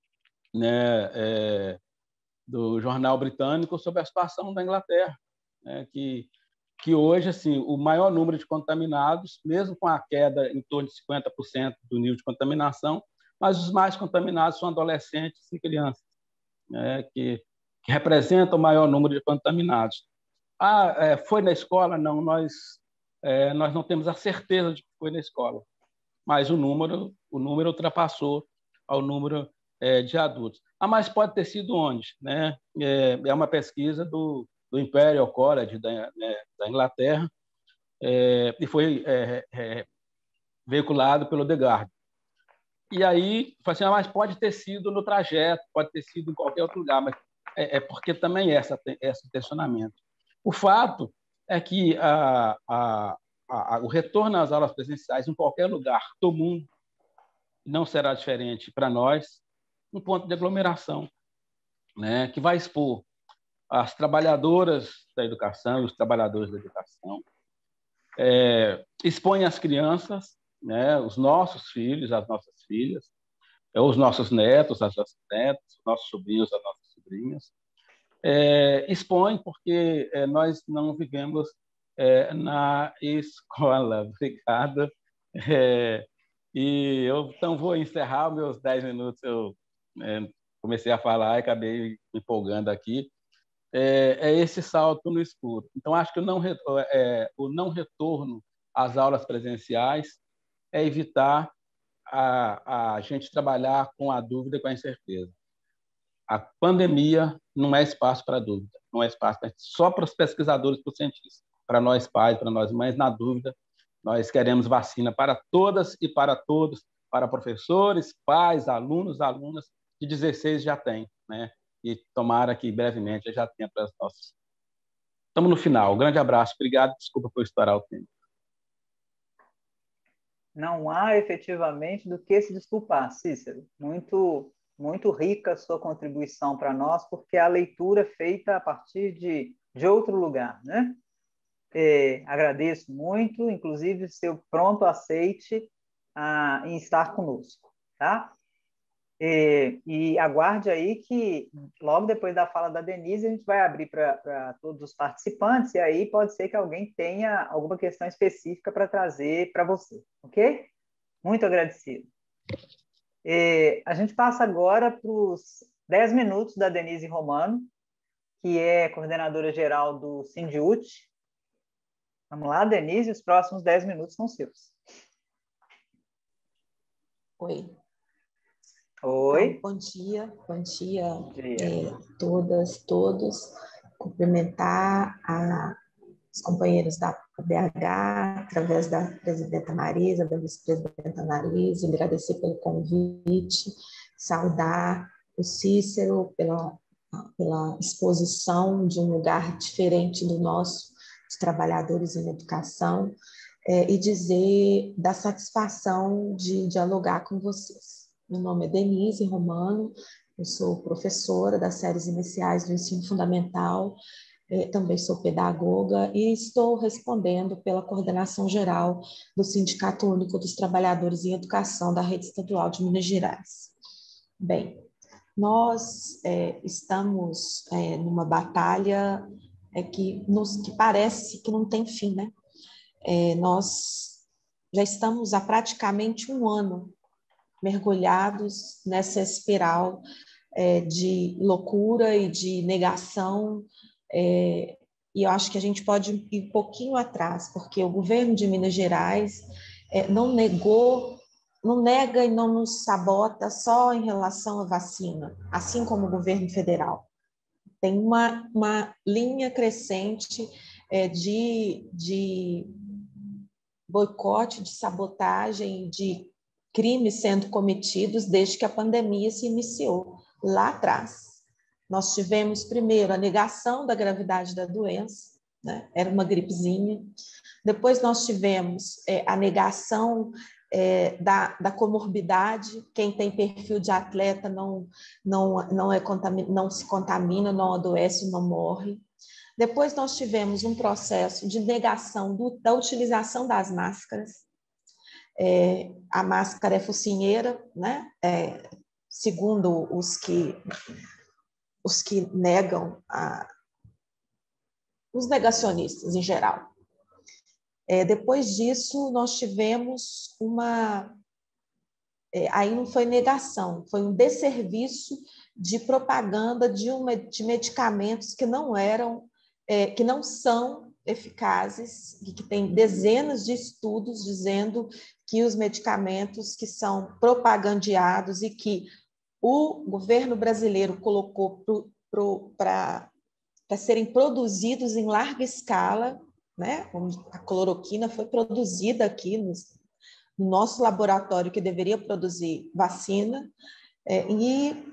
né, do jornal britânico sobre a situação da Inglaterra, né, que hoje, assim, o maior número de contaminados, mesmo com a queda em torno de 50% do nível de contaminação, mas os mais contaminados são adolescentes e crianças, né, que representam o maior número de contaminados. Foi na escola? Não, nós não temos a certeza de que foi na escola, mas o número ultrapassou ao número de adultos. Mas pode ter sido onde? Né? É uma pesquisa do Imperial College da Inglaterra, e foi veiculado pelo The Guardian. E aí, assim, mas pode ter sido no trajeto, pode ter sido em qualquer outro lugar, mas porque também esse tensionamento. O fato é que o retorno às aulas presenciais em qualquer lugar do mundo não será diferente para nós, um ponto de aglomeração, né, que vai expor as trabalhadoras da educação e os trabalhadores da educação, expõe as crianças, né, os nossos filhos, as nossas filhas, os nossos netos, as nossas netas, os nossos sobrinhos, as nossas sobrinhas, expõe, porque nós não vivemos na escola. Obrigado. E eu então vou encerrar meus 10 minutos. Eu comecei a falar e acabei me empolgando aqui. Esse salto no escuro. Então, acho que o não retorno às aulas presenciais é evitar a gente trabalhar com a dúvida e com a incerteza. A pandemia não é espaço para dúvida, não é espaço só para os pesquisadores, para os cientistas. Para nós pais, para nós mães, na dúvida, nós queremos vacina para todas e para todos, para professores, pais, alunos, alunas, de 16 já tem, né? E tomara que brevemente já tenha para os nossos. Estamos no final. Um grande abraço. Obrigado. Desculpa por estourar o tempo. Não há efetivamente do que se desculpar, Cícero. Muito rica a sua contribuição para nós, porque a leitura é feita a partir de outro lugar, né? Agradeço muito, inclusive, seu pronto aceite em estar conosco, tá? E aguarde aí que, logo depois da fala da Denise, a gente vai abrir para todos os participantes, e aí pode ser que alguém tenha alguma questão específica para trazer para você, ok? Muito agradecido. A gente passa agora para os 10 minutos da Denise Romano, que é coordenadora geral do Sindiut. Vamos lá, Denise, os próximos 10 minutos são seus. Oi. Oi. Então, bom dia todas, todos. Cumprimentar os companheiros da BH, através da presidenta Marisa, da vice-presidenta Marisa, agradecer pelo convite, saudar o Cícero pela exposição de um lugar diferente do nosso, de trabalhadores em educação, e dizer da satisfação de dialogar com vocês. Meu nome é Denise Romano, eu sou professora das séries iniciais do ensino fundamental, também sou pedagoga e estou respondendo pela coordenação geral do Sindicato Único dos Trabalhadores em Educação da Rede Estadual de Minas Gerais. Bem, nós estamos numa batalha que parece que não tem fim, né? Nós já estamos há praticamente um ano mergulhados nessa espiral de loucura e de negação, e eu acho que a gente pode ir um pouquinho atrás, porque o governo de Minas Gerais não nega e não nos sabota só em relação à vacina, assim como o governo federal. Tem uma linha crescente de boicote, de sabotagem, de crimes sendo cometidos desde que a pandemia se iniciou, lá atrás. Nós tivemos, primeiro, a negação da gravidade da doença, né? Era uma gripezinha. Depois nós tivemos a negação da comorbidade, quem tem perfil de atleta não se contamina, não adoece, não morre. Depois nós tivemos um processo de negação da utilização das máscaras. A máscara é focinheira, né? Segundo os que negam, os negacionistas em geral. Depois disso, nós tivemos aí não foi negação, foi um desserviço de propaganda de medicamentos que não são eficazes, e que tem dezenas de estudos dizendo que os medicamentos que são propagandeados e que o governo brasileiro colocou para serem produzidos em larga escala, né? A cloroquina foi produzida aqui no nosso laboratório que deveria produzir vacina, e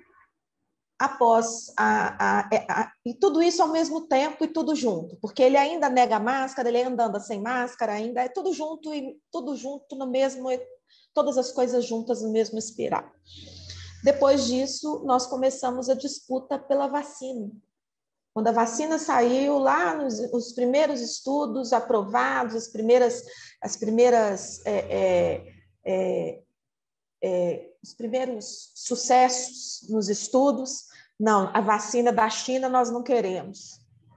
após e tudo isso ao mesmo tempo e tudo junto, porque ele ainda nega a máscara, ele ainda anda sem máscara, ainda é tudo junto e tudo junto no mesmo, todas as coisas juntas no mesmo espiral. Depois disso, nós começamos a disputa pela vacina. Quando a vacina saiu, lá nos primeiros estudos aprovados, os primeiros sucessos nos estudos, Não, a vacina da China nós não queremos.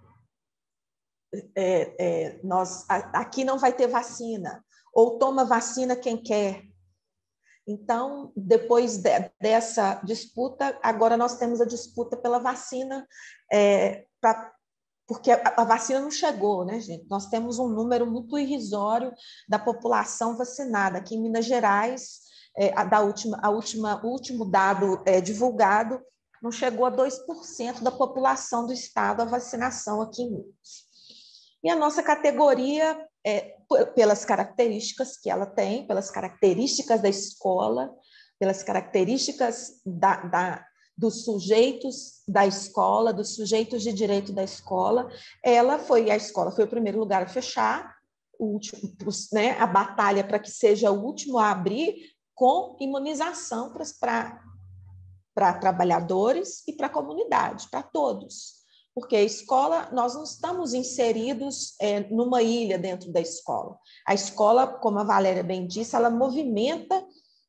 Aqui não vai ter vacina. Ou toma vacina quem quer. Então, depois dessa disputa, agora nós temos a disputa pela vacina, porque a vacina não chegou, né, gente? Nós temos um número muito irrisório da população vacinada. Aqui em Minas Gerais, o último dado divulgado, não chegou a 2% da população do estado a vacinação aqui em Minas. E a nossa categoria, pelas características que ela tem, pelas características da escola, pelas características dos sujeitos da escola, dos sujeitos de direito da escola, a escola foi o primeiro lugar a fechar, a batalha para que seja o último a abrir, com imunização para trabalhadores e para a comunidade, para todos. Porque a escola, nós não estamos inseridos numa ilha dentro da escola. A escola, como a Valéria bem disse, ela movimenta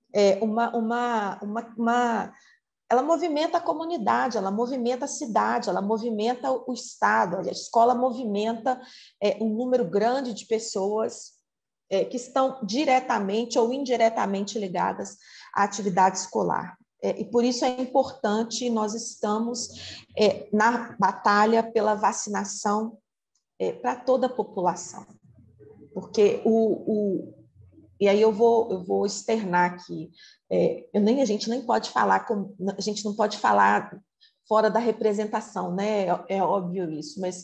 ela movimenta a comunidade, ela movimenta a cidade, ela movimenta o estado. A escola movimenta um número grande de pessoas que estão diretamente ou indiretamente ligadas à atividade escolar. E por isso é importante, nós estamos na batalha pela vacinação para toda a população. Porque e aí eu vou externar aqui, a gente nem pode falar, a gente não pode falar fora da representação, né? É óbvio isso, mas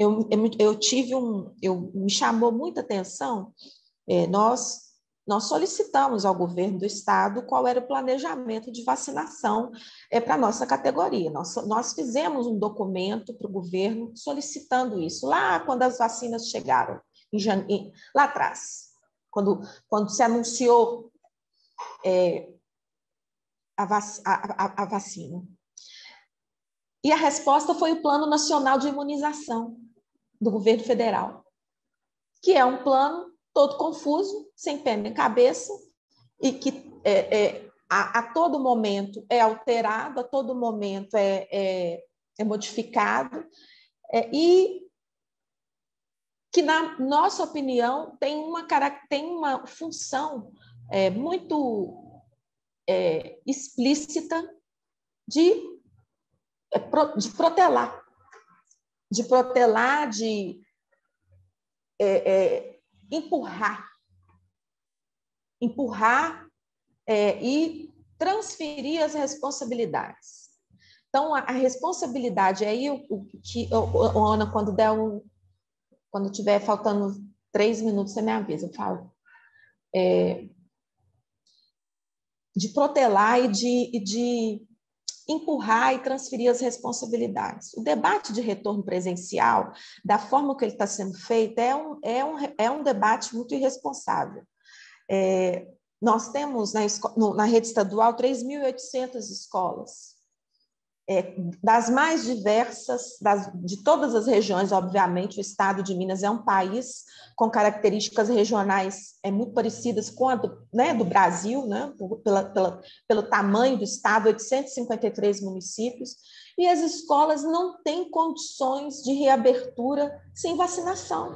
me chamou muita atenção, nós solicitamos ao governo do estado qual era o planejamento de vacinação para a nossa categoria. Nós fizemos um documento para o governo solicitando isso, lá quando as vacinas chegaram, lá atrás, quando se anunciou a vacina. E a resposta foi o Plano Nacional de Imunização do governo federal, que é um plano todo confuso, sem pé nem cabeça, e que a todo momento é alterado, a todo momento é modificado, e que, na nossa opinião, tem uma função muito explícita de protelar, de empurrar e transferir as responsabilidades. Então, a responsabilidade aí, Ana, quando tiver faltando 3 minutos, você me avisa, eu falo. De protelar e de empurrar e transferir as responsabilidades. O debate de retorno presencial, da forma que ele está sendo feito, é um debate muito irresponsável. Nós temos na rede estadual 3.800 escolas, das mais diversas, de todas as regiões. Obviamente, o estado de Minas é um país com características regionais muito parecidas com a do Brasil, né? Pelo tamanho do estado, 853 municípios, e as escolas não têm condições de reabertura sem vacinação.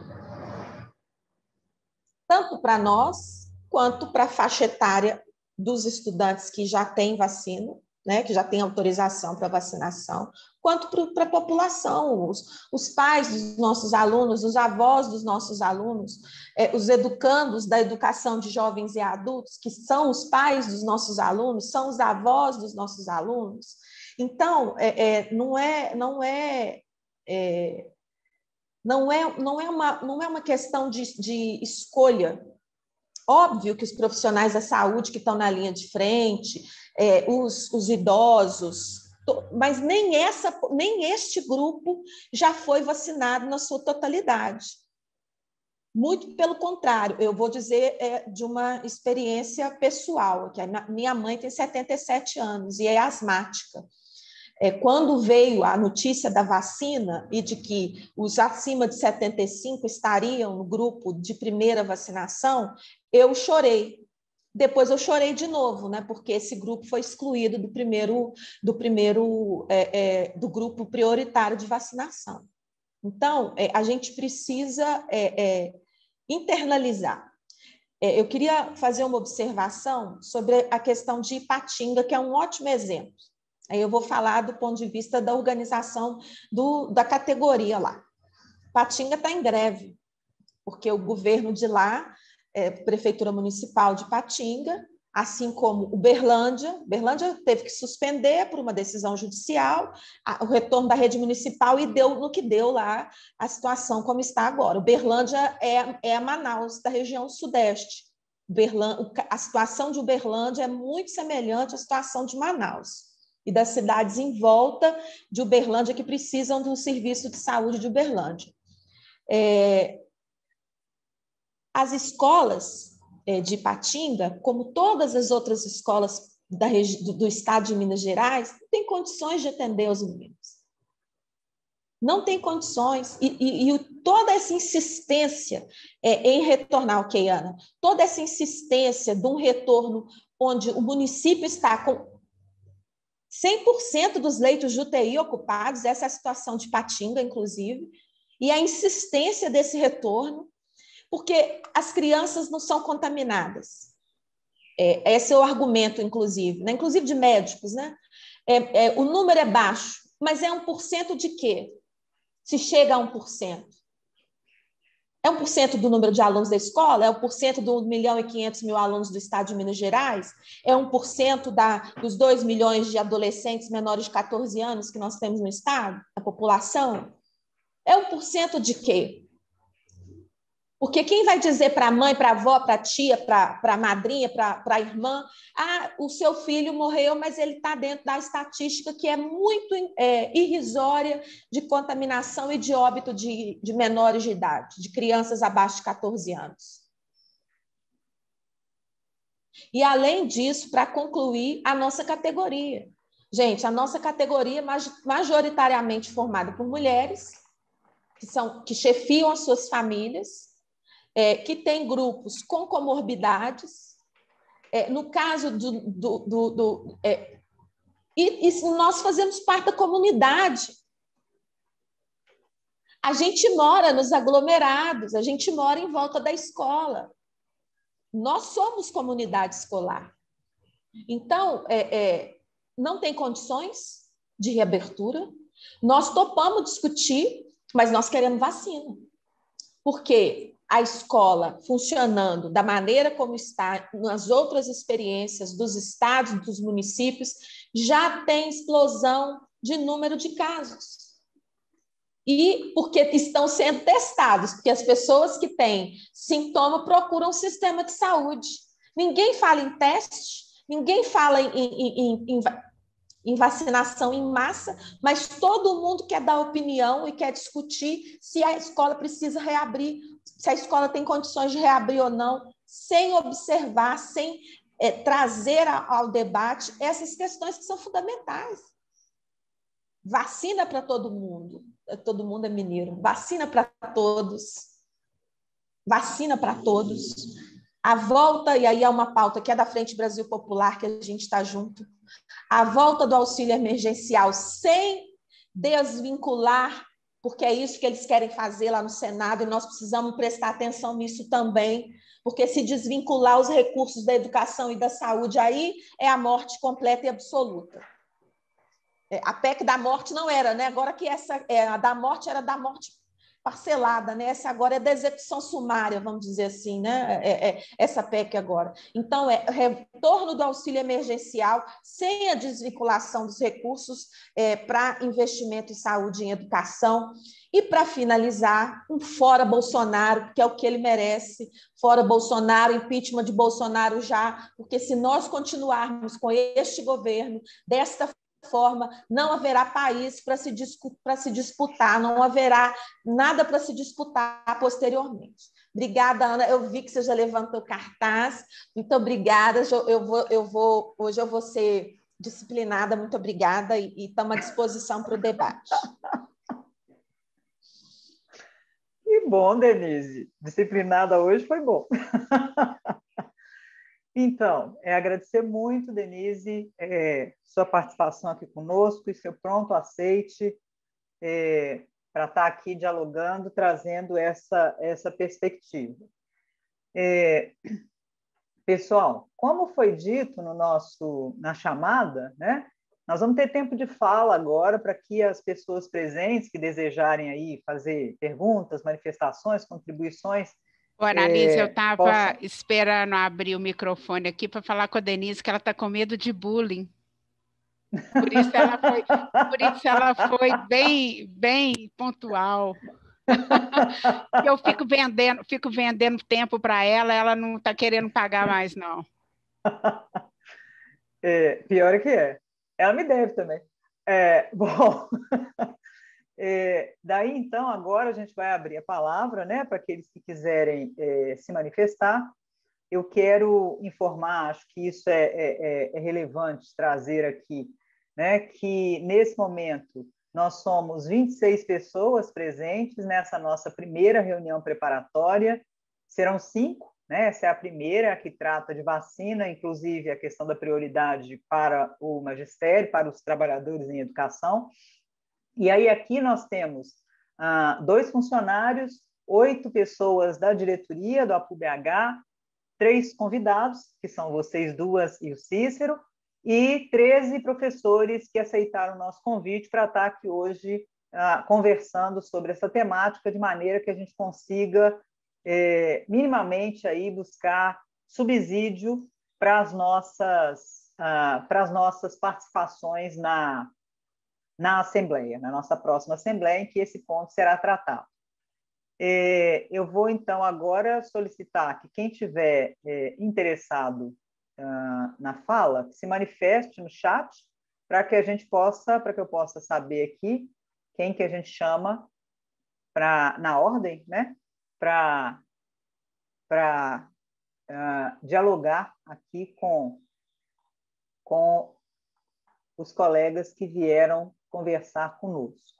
Tanto para nós, quanto para a faixa etária dos estudantes que já têm vacina, né, que já têm autorização para vacinação, quanto para a população, os pais dos nossos alunos, os avós dos nossos alunos, os educandos da educação de jovens e adultos, que são os pais dos nossos alunos, são os avós dos nossos alunos. Então, não é uma questão de escolha. Óbvio que os profissionais da saúde que estão na linha de frente, os idosos, mas nem este grupo já foi vacinado na sua totalidade. Muito pelo contrário, eu vou dizer de uma experiência pessoal, que a minha mãe tem 77 anos e é asmática. Quando veio a notícia da vacina e de que os acima de 75 estariam no grupo de primeira vacinação, eu chorei, Depois eu chorei de novo, né? Porque esse grupo foi excluído do grupo prioritário de vacinação. Então, a gente precisa internalizar. Eu queria fazer uma observação sobre a questão de Ipatinga, que é um ótimo exemplo. Aí eu vou falar do ponto de vista da organização da categoria lá. Ipatinga está em greve, porque o governo de lá, Prefeitura Municipal de Ipatinga, assim como Uberlândia teve que suspender por uma decisão judicial o retorno da rede municipal e deu no que deu lá a situação como está agora. Uberlândia é a Manaus da região sudeste. A situação de Uberlândia é muito semelhante à situação de Manaus e das cidades em volta de Uberlândia que precisam do serviço de saúde de Uberlândia. As escolas de Ipatinga, como todas as outras escolas do estado de Minas Gerais, não tem condições de atender os meninos. Não tem condições. E toda essa insistência em retornar, ok, Ana? Toda essa insistência de um retorno onde o município está com 100% dos leitos de UTI ocupados, essa é a situação de Ipatinga, inclusive, e a insistência desse retorno, porque as crianças não são contaminadas. Esse é o argumento, inclusive, né? Inclusive de médicos, né? O número é baixo, mas é 1% de quê? Se chega a 1%. É 1% do número de alunos da escola? É 1% dos 1.500.000 alunos do estado de Minas Gerais? É 1% dos 2 milhões de adolescentes menores de 14 anos que nós temos no estado? A população? É 1% de quê? Porque quem vai dizer para a mãe, para a avó, para a tia, para a madrinha, para a irmã, o seu filho morreu, mas ele está dentro da estatística que é muito irrisória de contaminação e de óbito de menores de idade, de crianças abaixo de 14 anos. E, além disso, para concluir, a nossa categoria. Gente, a nossa categoria é majoritariamente formada por mulheres que chefiam as suas famílias, que tem grupos com comorbidades, no caso e nós fazemos parte da comunidade. A gente mora nos aglomerados, a gente mora em volta da escola. Nós somos comunidade escolar. Então, não tem condições de reabertura. Nós topamos discutir, mas nós queremos vacina. Porque a escola funcionando da maneira como está nas outras experiências dos estados, dos municípios, já tem explosão de número de casos. E porque estão sendo testados, porque as pessoas que têm sintoma procuram um sistema de saúde. Ninguém fala em teste, ninguém fala em vacinação em massa, mas todo mundo quer dar opinião e quer discutir se a escola precisa reabrir, se a escola tem condições de reabrir ou não, sem observar, sem trazer ao debate essas questões que são fundamentais. Vacina para todo mundo é mineiro, vacina para todos, vacina para todos. A volta, e aí é uma pauta que é da Frente Brasil Popular, que a gente está junto, a volta do auxílio emergencial sem desvincular, porque é isso que eles querem fazer lá no Senado, e nós precisamos prestar atenção nisso também, porque se desvincular os recursos da educação e da saúde, aí é a morte completa e absoluta. A PEC da morte não era, né? Agora que a da morte era da morte parcelada, né? Essa agora é da execução sumária, vamos dizer assim, né? Essa PEC agora. Então, retorno do auxílio emergencial sem a desvinculação dos recursos para investimento em saúde e em educação. E, para finalizar, um fora Bolsonaro, que é o que ele merece, fora Bolsonaro, impeachment de Bolsonaro já, porque se nós continuarmos com este governo, desta forma, não haverá país para se disputar, não haverá nada para se disputar posteriormente. Obrigada, Ana. Eu vi que você já levantou cartaz. Muito obrigada. Hoje eu vou ser disciplinada. Muito obrigada e estamos à disposição para o debate. Que bom, Denise. Disciplinada hoje foi bom. Então, agradecer muito, Denise, sua participação aqui conosco e seu pronto aceite para estar aqui dialogando, trazendo essa perspectiva. Pessoal, como foi dito na chamada, né, nós vamos ter tempo de fala agora para que as pessoas presentes que desejarem aí fazer perguntas, manifestações, contribuições. Alice, eu estava esperando abrir o microfone aqui para falar com a Denise que ela está com medo de bullying. Por isso ela foi bem pontual. Eu fico vendendo tempo para ela não está querendo pagar mais, não. Pior é que é. Ela me deve também. Bom, daí, então, agora a gente vai abrir a palavra, né, para aqueles que quiserem se manifestar. Eu quero informar, acho que isso é relevante trazer aqui, né, que nesse momento nós somos 26 pessoas presentes nessa nossa primeira reunião preparatória. Serão 5, né? Essa é a primeira, a que trata de vacina, inclusive a questão da prioridade para o magistério, para os trabalhadores em educação. E aí aqui nós temos 2 funcionários, 8 pessoas da diretoria do APU-BH, 3 convidados, que são vocês 2 e o Cícero, e 13 professores que aceitaram o nosso convite para estar aqui hoje conversando sobre essa temática, de maneira que a gente consiga minimamente aí buscar subsídio para as nossas participações na Assembleia, na nossa próxima Assembleia, em que esse ponto será tratado. Eu vou, então, agora solicitar que quem tiver interessado na fala, se manifeste no chat, para que eu possa saber aqui quem que a gente chama na ordem, né, para dialogar aqui com os colegas que vieram conversar conosco.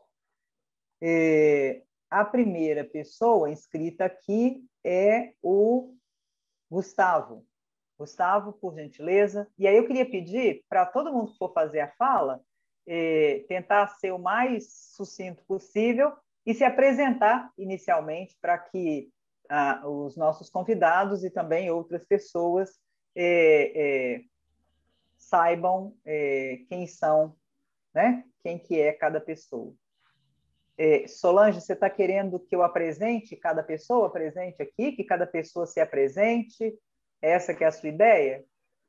A primeira pessoa inscrita aqui é o Gustavo. Gustavo, por gentileza. E aí eu queria pedir para todo mundo que for fazer a fala, tentar ser o mais sucinto possível e se apresentar inicialmente para que os nossos convidados e também outras pessoas saibam quem são, né? Quem que é cada pessoa. Solange, você está querendo que eu apresente cada pessoa presente aqui, que cada pessoa se apresente? Essa que é a sua ideia?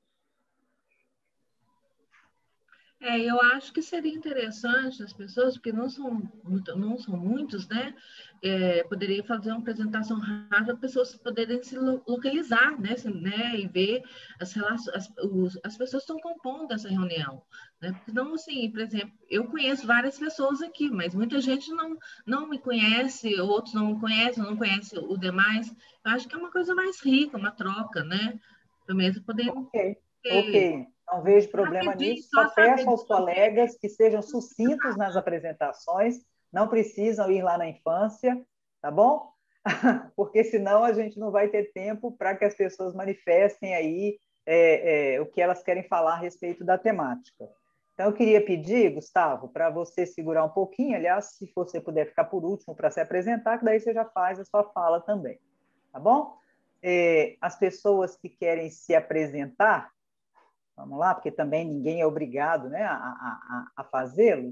Eu acho que seria interessante as pessoas, porque não são muitos, né? Poderia fazer uma apresentação rápida, as pessoas poderem se localizar, né? E ver as relações, as pessoas estão compondo essa reunião, né? Porque não, assim, por exemplo, eu conheço várias pessoas aqui, mas muita gente não me conhece, outros não me conhecem, não conhecem o demais. Eu acho que é uma coisa mais rica, uma troca, né? Pelo menos poder... Ok. Não vejo problema nisso, só peço aos colegas que sejam sucintos nas apresentações, não precisam ir lá na infância, tá bom? Porque senão a gente não vai ter tempo para que as pessoas manifestem aí o que elas querem falar a respeito da temática. Então, eu queria pedir, Gustavo, para você segurar um pouquinho, aliás, se você puder ficar por último para se apresentar, que daí você já faz a sua fala também, tá bom? As pessoas que querem se apresentar, vamos lá, porque também ninguém é obrigado, né, a fazê-lo,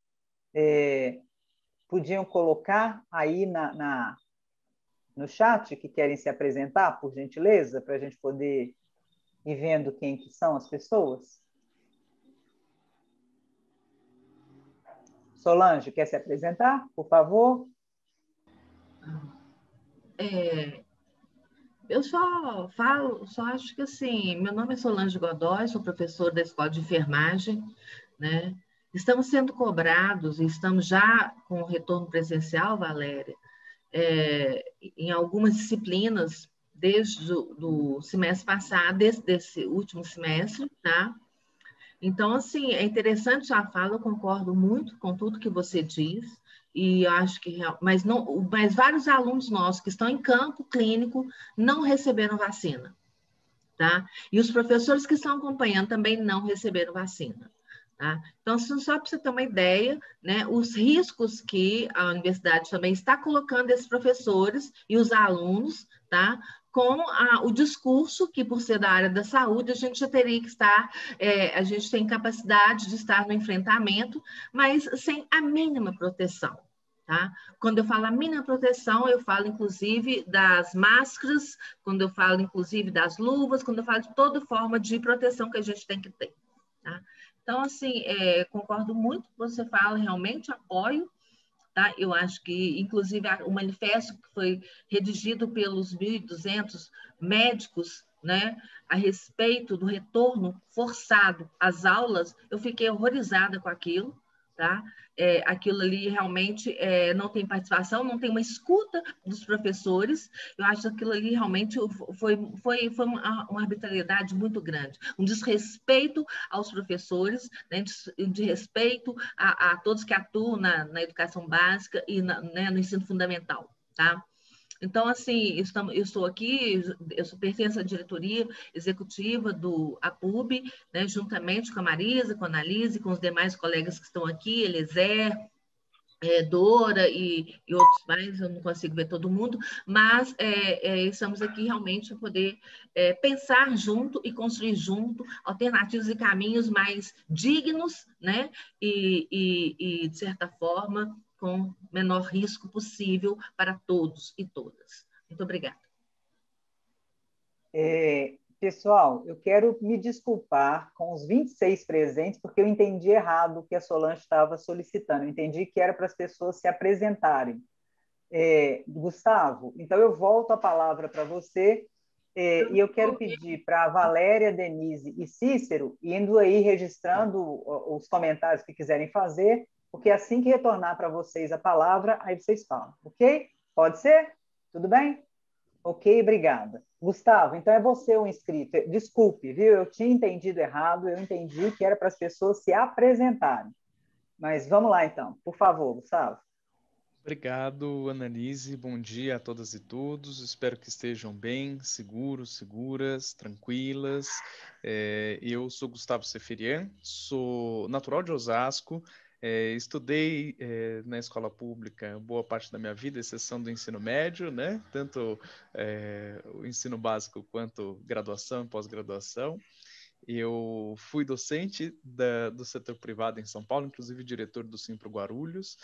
podiam colocar aí no chat que querem se apresentar, por gentileza, para a gente poder ir vendo quem que são as pessoas. Solange, quer se apresentar, por favor? Eu só acho que assim, meu nome é Solange Godoy, sou professora da Escola de Enfermagem, né? Estamos sendo cobrados e estamos já com o retorno presencial, Valéria, em algumas disciplinas desde o semestre passado, desse último semestre, tá? Então, assim, é interessante a fala, eu concordo muito com tudo que você diz, e acho que mas vários alunos nossos que estão em campo clínico não receberam vacina, tá? E os professores que estão acompanhando também não receberam vacina. Tá? Então, só para você ter uma ideia, né, os riscos que a universidade também está colocando esses professores e os alunos, tá, com o discurso que, por ser da área da saúde, a gente já teria que estar, a gente tem capacidade de estar no enfrentamento, mas sem a mínima proteção. Tá? Quando eu falo a mínima proteção, eu falo inclusive das máscaras, quando eu falo inclusive das luvas, quando eu falo de toda forma de proteção que a gente tem que ter. Tá? Então, assim, concordo muito com o que você fala, realmente apoio, tá? Eu acho que, inclusive, o manifesto que foi redigido pelos 1.200 médicos, né, a respeito do retorno forçado às aulas, eu fiquei horrorizada com aquilo, tá? Aquilo ali realmente não tem participação, não tem uma escuta dos professores. Eu acho que aquilo ali realmente foi uma arbitrariedade muito grande, um desrespeito aos professores, né, de respeito a todos que atuam na educação básica e né, no ensino fundamental, tá? Então, assim, eu estou aqui, pertenço à diretoria executiva do APUB, né, juntamente com a Marisa, com a Analise, com os demais colegas que estão aqui, Eliezer, Dora e outros mais, eu não consigo ver todo mundo, mas estamos aqui realmente para poder pensar junto e construir junto alternativas e caminhos mais dignos, né, e de certa forma, com o menor risco possível para todos e todas. Muito obrigada. Pessoal, eu quero me desculpar com os 26 presentes, porque eu entendi errado o que a Solange estava solicitando. Eu entendi que era para as pessoas se apresentarem. Gustavo, então eu volto a palavra para você, e eu quero pedir para a Valéria, Denise e Cícero, indo aí registrando os comentários que quiserem fazer, porque assim que retornar para vocês a palavra, aí vocês falam, ok? Pode ser? Tudo bem? Ok, obrigada. Gustavo, então é você o inscrito. Desculpe, viu? Eu tinha entendido errado, eu entendi que era para as pessoas se apresentarem. Mas vamos lá, então. Por favor, Gustavo. Obrigado, Annalise. Bom dia a todas e todos. Espero que estejam bem, seguros, seguras, tranquilas. Eu sou Gustavo Seferian, sou natural de Osasco. Estudei na escola pública boa parte da minha vida, exceção do ensino médio, né? Tanto o ensino básico quanto graduação e pós-graduação. Eu fui docente do setor privado em São Paulo, inclusive diretor do Simpro Guarulhos,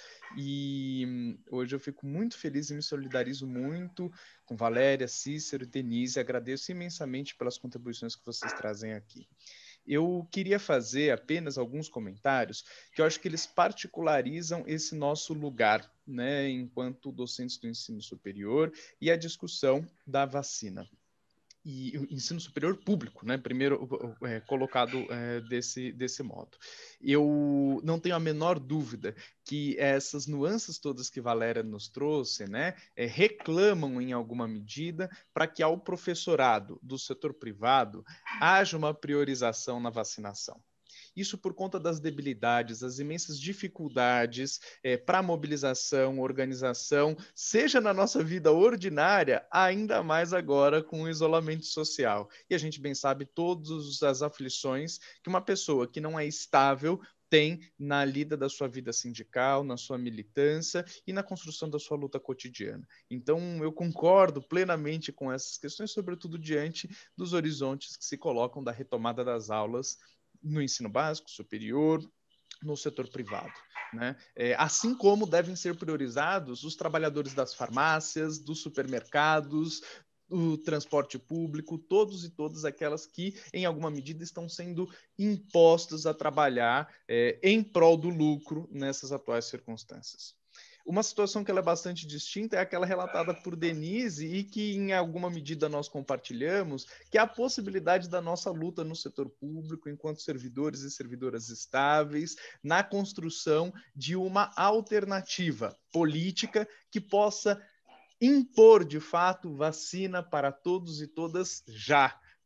e hoje eu fico muito feliz e me solidarizo muito com Valéria, Cícero e Denise. Agradeço imensamente pelas contribuições que vocês trazem aqui. Eu queria fazer apenas alguns comentários que eu acho que eles particularizam esse nosso lugar, né, enquanto docentes do ensino superior e a discussão da vacina. E o ensino superior público, né? Primeiro colocado desse modo. Eu não tenho a menor dúvida que essas nuances todas que Valéria nos trouxe, né, reclamam em alguma medida para que ao professorado do setor privado haja uma priorização na vacinação. Isso por conta das debilidades, as imensas dificuldades para mobilização, organização, seja na nossa vida ordinária, ainda mais agora com o isolamento social. E a gente bem sabe todas as aflições que uma pessoa que não é estável tem na lida da sua vida sindical, na sua militância e na construção da sua luta cotidiana. Então, eu concordo plenamente com essas questões, sobretudo diante dos horizontes que se colocam da retomada das aulas no ensino básico, superior, no setor privado, né? Assim como devem ser priorizados os trabalhadores das farmácias, dos supermercados, do transporte público, todos e todas aquelas que, em alguma medida, estão sendo impostos a trabalhar em prol do lucro nessas atuais circunstâncias. Uma situação que ela é bastante distinta é aquela relatada por Denise e que, em alguma medida, nós compartilhamos, que é a possibilidade da nossa luta no setor público, enquanto servidores e servidoras estáveis, na construção de uma alternativa política que possa impor, de fato, vacina para todos e todas já,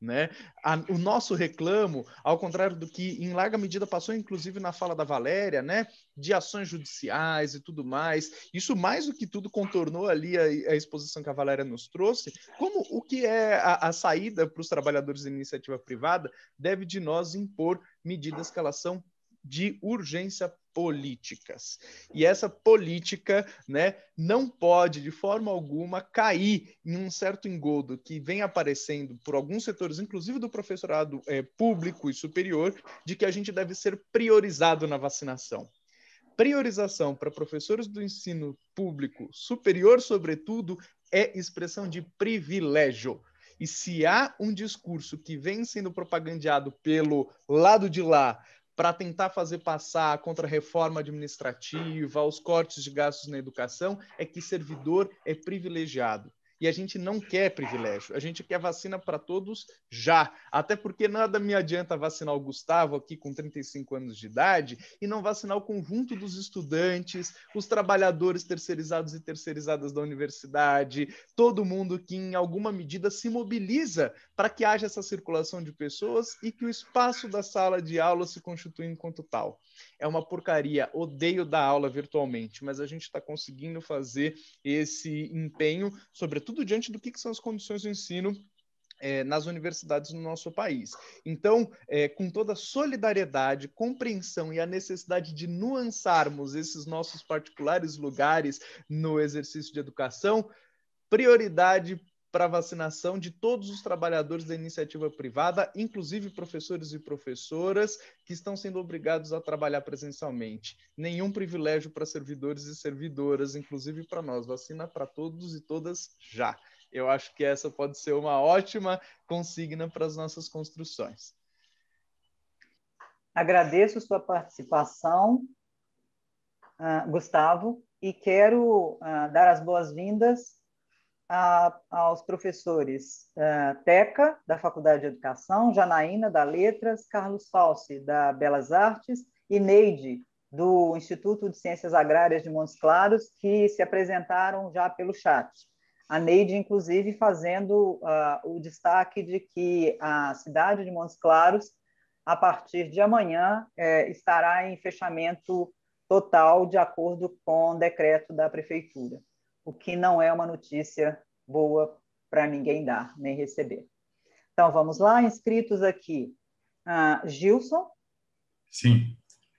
né? O nosso reclamo, ao contrário do que em larga medida passou, inclusive na fala da Valéria, né, de ações judiciais e tudo mais, isso mais do que tudo contornou ali a exposição que a Valéria nos trouxe, como o que é a saída para os trabalhadores da iniciativa privada deve de nós impor medidas que elas são de urgência políticas. E essa política, né, não pode, de forma alguma, cair em um certo engodo que vem aparecendo por alguns setores, inclusive do professorado público e superior, de que a gente deve ser priorizado na vacinação. Priorização para professores do ensino público superior, sobretudo, é expressão de privilégio. E se há um discurso que vem sendo propagandeado pelo lado de lá para tentar fazer passar contra a reforma administrativa, os cortes de gastos na educação, é que servidor é privilegiado. E a gente não quer privilégio, a gente quer vacina para todos já. Até porque nada me adianta vacinar o Gustavo aqui com 35 anos de idade e não vacinar o conjunto dos estudantes, os trabalhadores terceirizados e terceirizadas da universidade, todo mundo que em alguma medida se mobiliza para que haja essa circulação de pessoas e que o espaço da sala de aula se constitui enquanto tal. É uma porcaria, odeio dar aula virtualmente, mas a gente está conseguindo fazer esse empenho, sobretudo diante do que são as condições do ensino nas universidades no nosso país. Então, com toda a solidariedade, compreensão e a necessidade de nuançarmos esses nossos particulares lugares no exercício de educação, prioridade para a vacinação de todos os trabalhadores da iniciativa privada, inclusive professores e professoras que estão sendo obrigados a trabalhar presencialmente. Nenhum privilégio para servidores e servidoras, inclusive para nós. Vacina para todos e todas já. Eu acho que essa pode ser uma ótima consigna para as nossas construções. Agradeço sua participação, Gustavo, e quero dar as boas-vindas aos professores Teca, da Faculdade de Educação, Janaína, da Letras, Carlos Falsi, da Belas Artes, e Neide, do Instituto de Ciências Agrárias de Montes Claros, que se apresentaram já pelo chat. A Neide, inclusive, fazendo o destaque de que a cidade de Montes Claros, a partir de amanhã, estará em fechamento total de acordo com o decreto da prefeitura, o que não é uma notícia boa para ninguém dar, nem receber. Então, vamos lá, inscritos aqui. Gilson? Sim.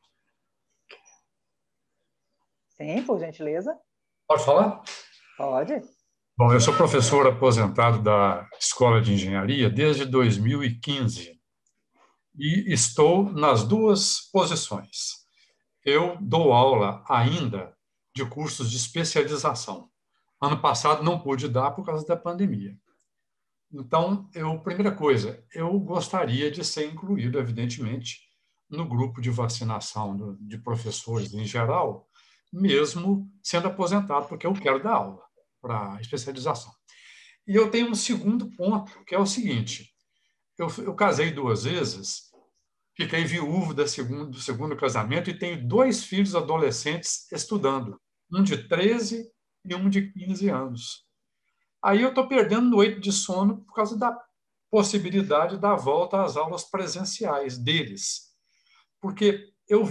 Sim, por gentileza. Pode falar? Pode. Bom, eu sou professor aposentado da Escola de Engenharia desde 2015 e estou nas duas posições. Eu dou aula ainda de cursos de especialização. Ano passado não pude dar por causa da pandemia. Então, primeira coisa, eu gostaria de ser incluído, evidentemente, no grupo de vacinação de professores em geral, mesmo sendo aposentado, porque eu quero dar aula para especialização. E eu tenho um segundo ponto, que é o seguinte: eu casei 2 vezes, fiquei viúvo do segundo casamento e tenho 2 filhos adolescentes estudando, um de 13 e um de 15 anos. Aí eu estou perdendo noite de sono por causa da possibilidade da volta às aulas presenciais deles. Porque eu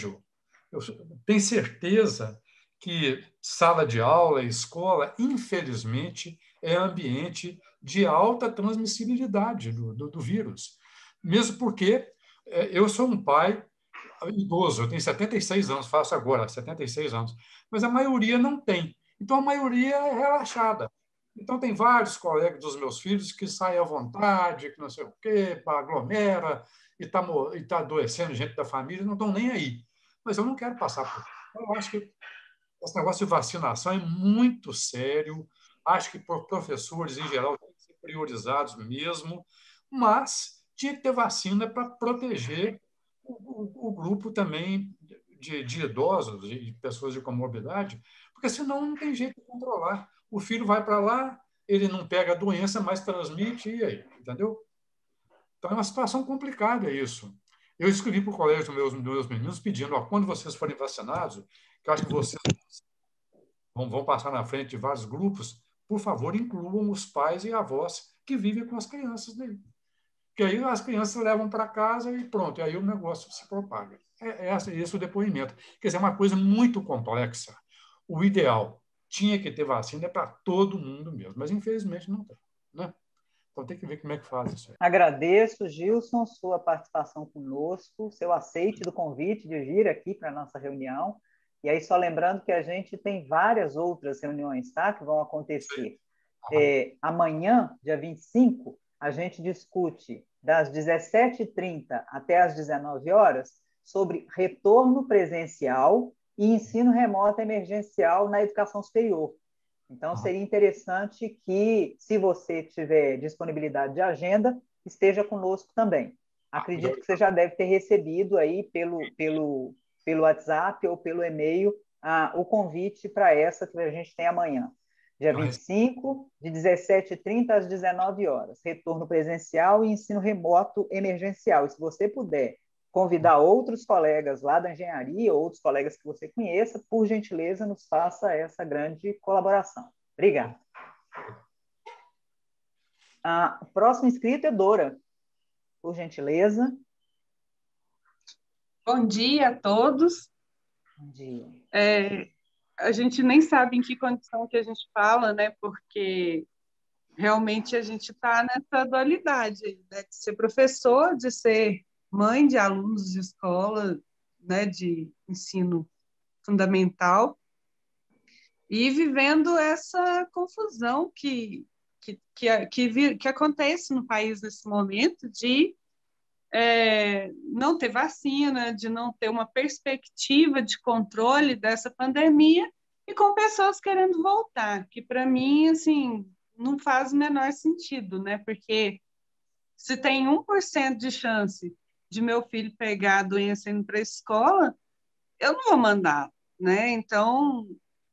tenho certeza que sala de aula, escola, infelizmente, é ambiente de alta transmissibilidade do vírus. Mesmo porque eu sou um pai idoso, eu tenho 76 anos, faço agora 76 anos, mas a maioria não tem. Então, a maioria é relaxada. Então, tem vários colegas dos meus filhos que saem à vontade, que não sei o quê, aglomera, e está adoecendo gente da família, não estão nem aí. Mas eu não quero passar por isso. Eu acho que esse negócio de vacinação é muito sério. Acho que professores, em geral, têm que ser priorizados mesmo, mas tinha que ter vacina para proteger o grupo também de idosos e de pessoas de comorbidade, porque senão não tem jeito de controlar. O filho vai para lá, ele não pega a doença, mas transmite, e aí? Entendeu? Então, é uma situação complicada isso. Eu escrevi para o colégio dos meus meninos pedindo, quando vocês forem vacinados, que eu acho que vocês vão passar na frente de vários grupos, por favor, incluam os pais e avós que vivem com as crianças dele. Porque aí as crianças levam para casa e pronto, e aí o negócio se propaga. Esse é o depoimento. Quer dizer, é uma coisa muito complexa. O ideal tinha que ter vacina para todo mundo mesmo, mas infelizmente não tem, né? Então tem que ver como é que faz isso aí. Agradeço, Gilson, sua participação conosco, seu aceite do convite de vir aqui para a nossa reunião. E aí, só lembrando que a gente tem várias outras reuniões, tá? Que vão acontecer. Amanhã, dia 25, a gente discute das 17h30 até as 19 horas sobre retorno presencial e ensino remoto emergencial na educação superior. Então, seria interessante que, se você tiver disponibilidade de agenda, esteja conosco também. Acredito que você já deve ter recebido aí pelo WhatsApp ou pelo e-mail o convite para essa que a gente tem amanhã. Dia 25, de 17h30 às 19 horas. Retorno presencial e ensino remoto emergencial. E se você puder convidar outros colegas lá da engenharia, outros colegas que você conheça, por gentileza, nos faça essa grande colaboração. Obrigada. O próximo inscrito é Dora, por gentileza. Bom dia a todos. Bom dia. A gente nem sabe em que condição que a gente fala, né? Porque realmente a gente está nessa dualidade, né? De ser professor, de ser mãe de alunos de escola, né? De ensino fundamental, e vivendo essa confusão que acontece no país nesse momento de não ter vacina, de não ter uma perspectiva de controle dessa pandemia, e com pessoas querendo voltar, que para mim, assim, não faz o menor sentido, né? Porque se tem 1% de chance de meu filho pegar a doença indo para a escola, eu não vou mandar, né? Então,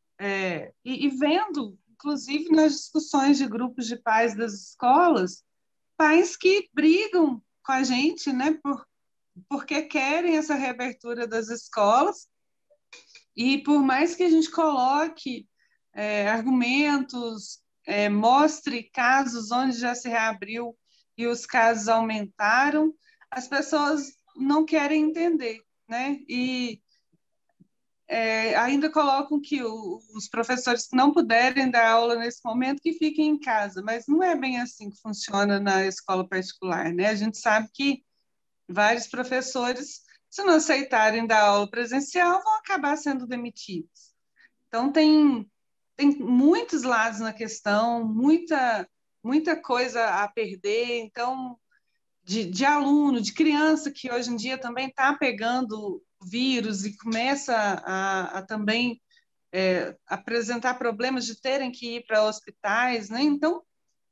e vendo, inclusive nas discussões de grupos de pais das escolas, pais que brigam com a gente, né, porque querem essa reabertura das escolas, e por mais que a gente coloque argumentos, mostre casos onde já se reabriu e os casos aumentaram, as pessoas não querem entender, né? E ainda colocam que os professores que não puderem dar aula nesse momento, que fiquem em casa, mas não é bem assim que funciona na escola particular, né? A gente sabe que vários professores, se não aceitarem dar aula presencial, vão acabar sendo demitidos. Então, tem muitos lados na questão, muita coisa a perder. Então, de aluno, de criança que hoje em dia também está pegando vírus e começa a também apresentar problemas de terem que ir para hospitais, né? Então,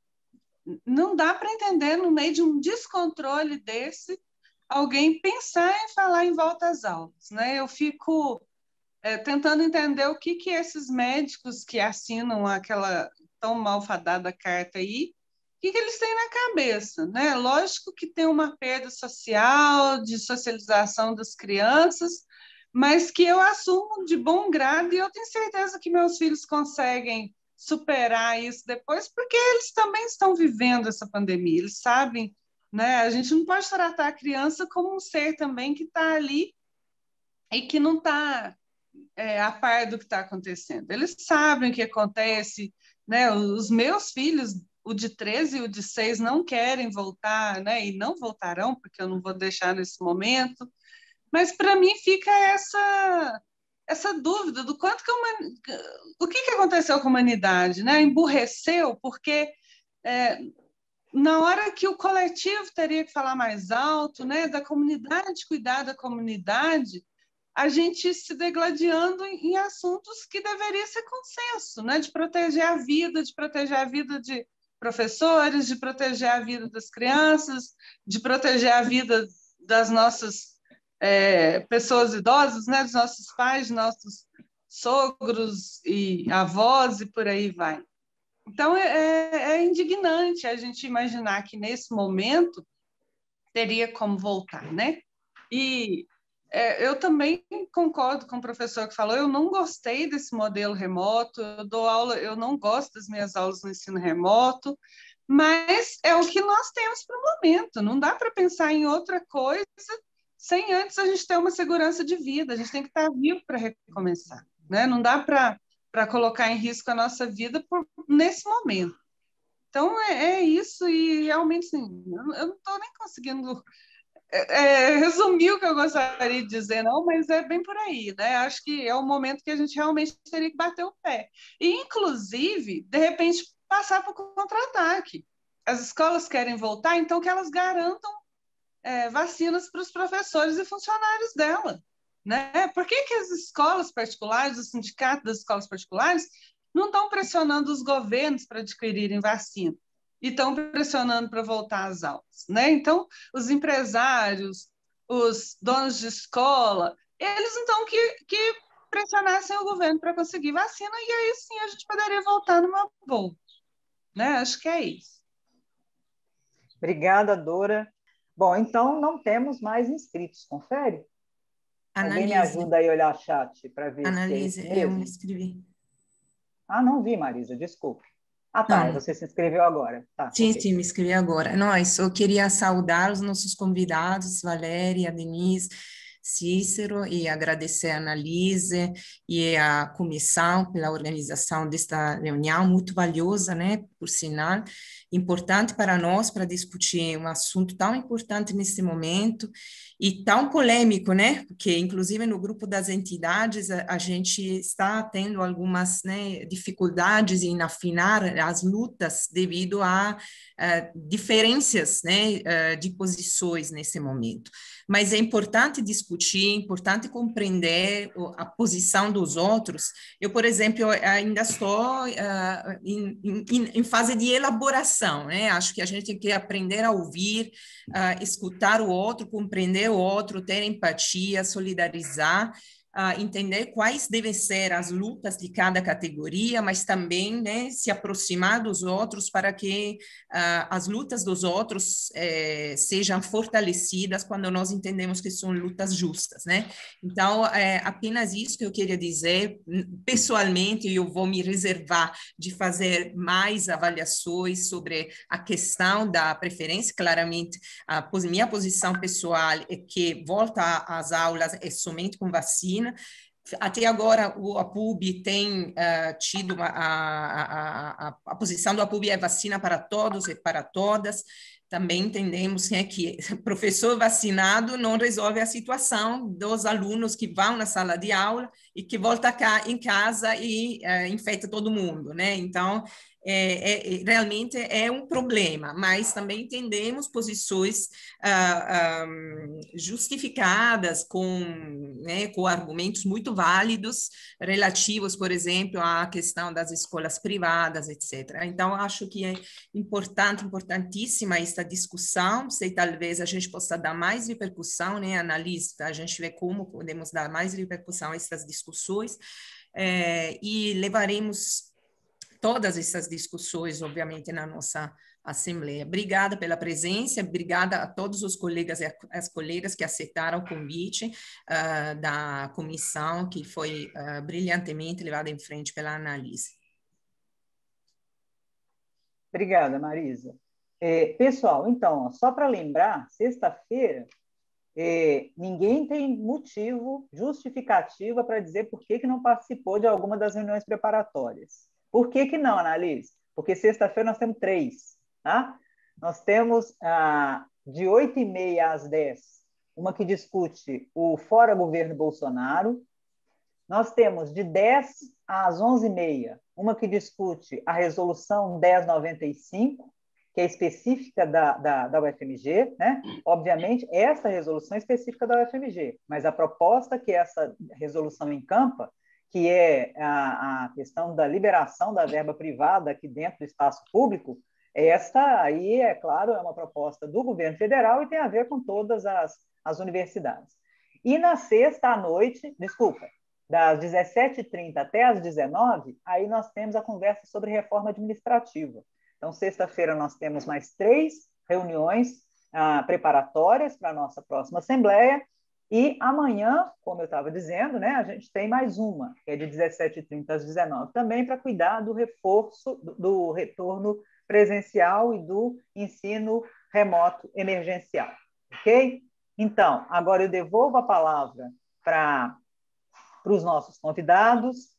não dá para entender, no meio de um descontrole desse, alguém pensar em falar em volta às aulas, né? Eu fico tentando entender o que esses médicos que assinam aquela tão malfadada carta aí, o que eles têm na cabeça, né? Lógico que tem uma perda social, de socialização das crianças, mas que eu assumo de bom grado, e eu tenho certeza que meus filhos conseguem superar isso depois, porque eles também estão vivendo essa pandemia, eles sabem, né? A gente não pode tratar a criança como um ser também que está ali e que não está a par do que está acontecendo. Eles sabem o que acontece, né? Os meus filhos, o de 13 e o de 6, não querem voltar, né? E não voltarão, porque eu não vou deixar nesse momento. Mas, para mim, fica essa dúvida do quanto o que aconteceu com a humanidade, né? Emburreceu, porque na hora que o coletivo teria que falar mais alto, né? Da comunidade, cuidar da comunidade, a gente se degladiando em assuntos que deveria ser consenso, né? De proteger a vida de professores, de proteger a vida das crianças, de proteger a vida das nossas pessoas idosas, né? Dos nossos pais, nossos sogros e avós, e por aí vai. Então, é indignante a gente imaginar que, nesse momento, teria como voltar, né? E eu também concordo com o professor que falou, eu não gostei desse modelo remoto, eu dou aula, eu não gosto das minhas aulas no ensino remoto, mas é o que nós temos para o momento. Não dá para pensar em outra coisa sem antes a gente ter uma segurança de vida. A gente tem que estar vivo para recomeçar, né? Não dá para colocar em risco a nossa vida nesse momento. Então, é isso, e realmente, assim, eu não estou nem conseguindo resumir o que eu gostaria de dizer, não, mas é bem por aí, né? Acho que é um momento que a gente realmente teria que bater o pé. E, inclusive, de repente, passar para o contra-ataque. As escolas querem voltar, então que elas garantam vacinas para os professores e funcionários dela, né? Por que as escolas particulares, os sindicatos das escolas particulares, não estão pressionando os governos para adquirirem vacina e estão pressionando para voltar às aulas, né? Então, os empresários, os donos de escola, eles então que pressionassem o governo para conseguir vacina e aí sim a gente poderia voltar numa boa, né? Acho que é isso. Obrigada, Dora. Bom, então não temos mais inscritos, confere? Alguém me ajuda aí a olhar o chat para ver se é isso mesmo? Eu me inscrevi. Ah, não vi, Marisa, desculpe. Ah, tá, Não. você se inscreveu agora. Tá, Sim, okay. sim, me inscrevi agora. Não, eu só queria saudar os nossos convidados, Valéria, Denise, Cícero, e agradecer a Annalise e a comissão pela organização desta reunião, muito valiosa, né, por sinal, importante para nós, para discutir um assunto tão importante nesse momento, e tão polêmico, né, porque inclusive no grupo das entidades a gente está tendo algumas, né, dificuldades em afinar as lutas devido a diferenças, né, de posições nesse momento. Mas é importante discutir, é importante compreender a posição dos outros. Eu, por exemplo, ainda estou em fase de elaboração, né? Acho que a gente tem que aprender a ouvir, escutar o outro, compreender o outro, ter empatia, solidarizar, entender quais devem ser as lutas de cada categoria, mas também, né, se aproximar dos outros para que as lutas dos outros sejam fortalecidas quando nós entendemos que são lutas justas, né? Então, apenas isso que eu queria dizer. Pessoalmente, eu vou me reservar de fazer mais avaliações sobre a questão da preferência. Claramente, minha posição pessoal é que volta às aulas é somente com vacina. Até agora, a PUB tem tido a posição do APUB é vacina para todos e para todas. Também entendemos, né, que professor vacinado não resolve a situação dos alunos que vão na sala de aula e que voltam cá em casa e infecta todo mundo, né? Então, realmente é um problema, mas também entendemos posições justificadas né, com argumentos muito válidos relativos, por exemplo, à questão das escolas privadas, etc. Então, acho que é importantíssima essa discussão, se talvez a gente possa dar mais repercussão, né, analista, a gente vê como podemos dar mais repercussão a essas discussões, e levaremos todas essas discussões, obviamente, na nossa Assembleia. Obrigada pela presença, obrigada a todos os colegas e as colegas que aceitaram o convite da comissão, que foi brilhantemente levada em frente pela Annalise. Obrigada, Marisa. Pessoal, então, só para lembrar, sexta-feira, ninguém tem motivo, justificativa para dizer por que não participou de alguma das reuniões preparatórias. Por que não, Annalise? Porque sexta-feira nós temos 3, tá? Nós temos de 8h30 às 10, uma que discute o Fora Governo Bolsonaro. Nós temos de 10 às 11h30, uma que discute a Resolução 1095, que é específica da UFMG, né? Obviamente, essa resolução é específica da UFMG, mas a proposta que essa resolução encampa, que é a questão da liberação da verba privada aqui dentro do espaço público, esta aí, é claro, é uma proposta do governo federal e tem a ver com todas as universidades. E na sexta à noite, desculpa, das 17h30 até as 19h, aí nós temos a conversa sobre reforma administrativa. Então, sexta-feira nós temos mais 3 reuniões preparatórias para a nossa próxima Assembleia, e amanhã, como eu estava dizendo, né, a gente tem mais uma, que é de 17h30 às 19h, também para cuidar do reforço, do retorno presencial e do ensino remoto emergencial, ok? Então, agora eu devolvo a palavra para os nossos convidados.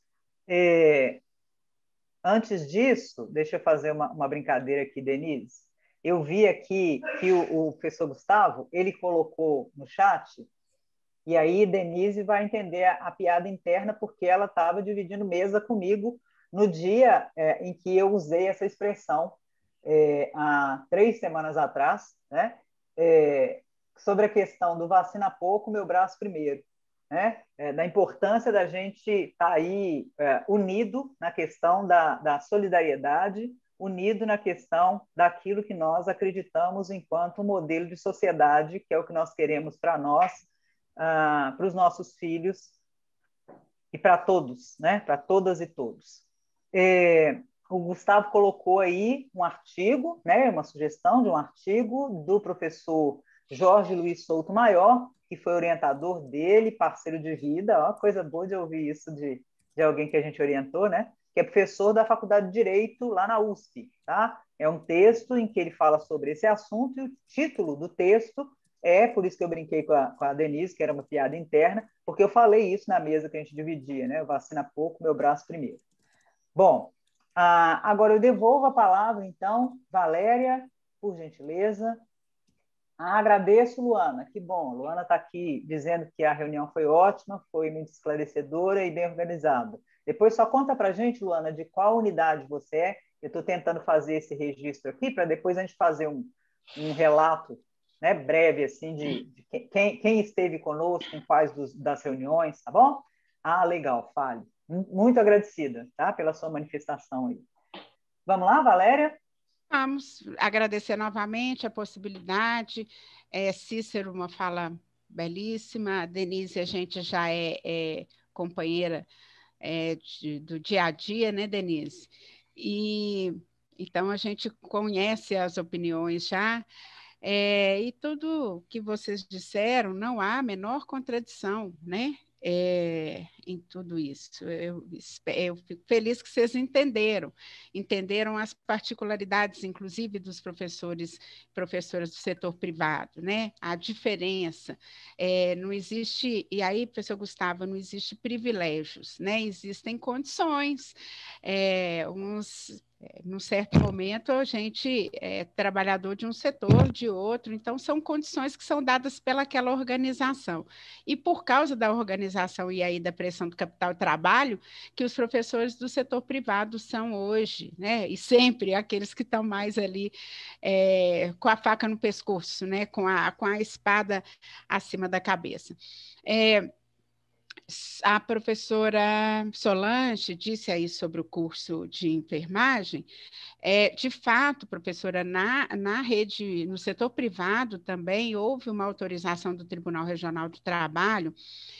Antes disso, deixa eu fazer uma brincadeira aqui, Denise. Eu vi aqui que o professor Gustavo, ele colocou no chat, e aí Denise vai entender a piada interna, porque ela estava dividindo mesa comigo no dia em que eu usei essa expressão, há 3 semanas atrás, né? Sobre a questão do vacina pouco, meu braço primeiro. Né? Da importância da gente estar aí unido na questão da solidariedade, unido na questão daquilo que nós acreditamos enquanto modelo de sociedade, que é o que nós queremos para nós, para os nossos filhos e para todos, né? Para todas e todos. O Gustavo colocou aí um artigo, né? Uma sugestão de um artigo do professor Jorge Luiz Souto Maior, que foi orientador dele, parceiro de vida, ó, coisa boa de ouvir isso de alguém que a gente orientou, né? Que é professor da Faculdade de Direito lá na USP, tá? É um texto em que ele fala sobre esse assunto, e o título do texto por isso que eu brinquei com a Denise, que era uma piada interna, porque eu falei isso na mesa que a gente dividia, né? Vacina pouco, meu braço primeiro. Bom, agora eu devolvo a palavra, então, Valéria, por gentileza. Agradeço, Luana, que bom. Luana está aqui dizendo que a reunião foi ótima, foi muito esclarecedora e bem organizada. Depois só conta para a gente, Luana, de qual unidade você é. Eu estou tentando fazer esse registro aqui para depois a gente fazer um relato, né, breve assim, de quem esteve conosco, em quais das reuniões, tá bom? Legal, fale. Muito agradecida, tá, pela sua manifestação aí. Vamos lá, Valéria? Vamos agradecer novamente a possibilidade. Cícero, uma fala belíssima. Denise, a gente já é companheira do dia a dia, né, Denise? E então a gente conhece as opiniões já. E tudo que vocês disseram, não há a menor contradição, né? Em tudo isso. Eu fico feliz que vocês entenderam as particularidades, inclusive, dos professoras do setor privado, né? A diferença. Não existe, e aí, professor Gustavo, não existe privilégios, né? Existem condições, num certo momento, a gente é trabalhador de um setor, de outro, então são condições que são dadas pelaquela organização. E por causa da organização e aí da pressão do capital e trabalho, que os professores do setor privado são hoje, né? E sempre aqueles que estão mais ali com a faca no pescoço, né? Com a espada acima da cabeça. A professora Solange disse aí sobre o curso de enfermagem. De fato, professora, na rede, no setor privado também houve uma autorização do Tribunal Regional do Trabalho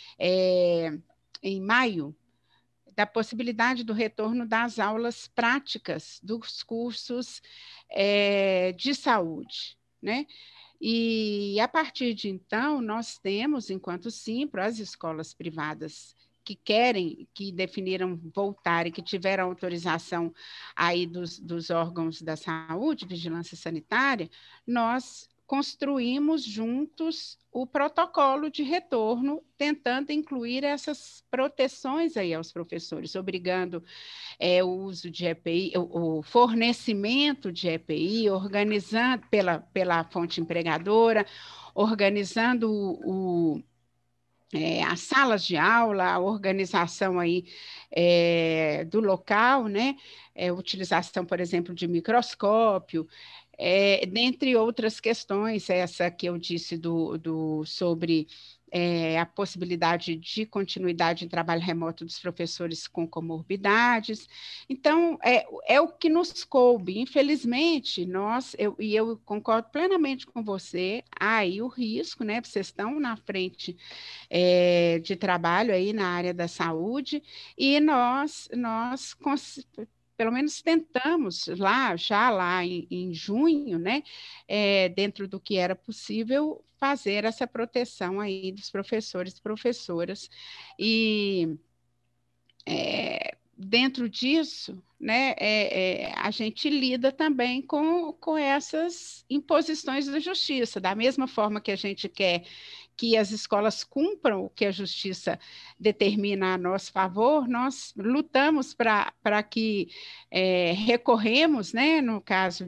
em maio, da possibilidade do retorno das aulas práticas dos cursos de saúde, né? E, a partir de então, nós temos, enquanto Simpro, as escolas privadas que definiram voltar e que tiveram autorização aí dos órgãos da saúde, vigilância sanitária, nós construímos juntos o protocolo de retorno, tentando incluir essas proteções aí aos professores, obrigando o uso de EPI, o fornecimento de EPI, organizando pela fonte empregadora, organizando as salas de aula, a organização aí do local, né? Utilização, por exemplo, de microscópio, dentre outras questões, essa que eu disse sobre a possibilidade de continuidade em trabalho remoto dos professores com comorbidades. Então, é o que nos coube. Infelizmente, eu concordo plenamente com você, há aí o risco, né? Vocês estão na frente de trabalho aí na área da saúde, e nós pelo menos tentamos já lá em junho, né, dentro do que era possível, fazer essa proteção aí dos professores e professoras, e dentro disso, né, a gente lida também com essas imposições da justiça, da mesma forma que a gente quer que as escolas cumpram o que a justiça determina a nosso favor, nós lutamos para que recorremos, né, no caso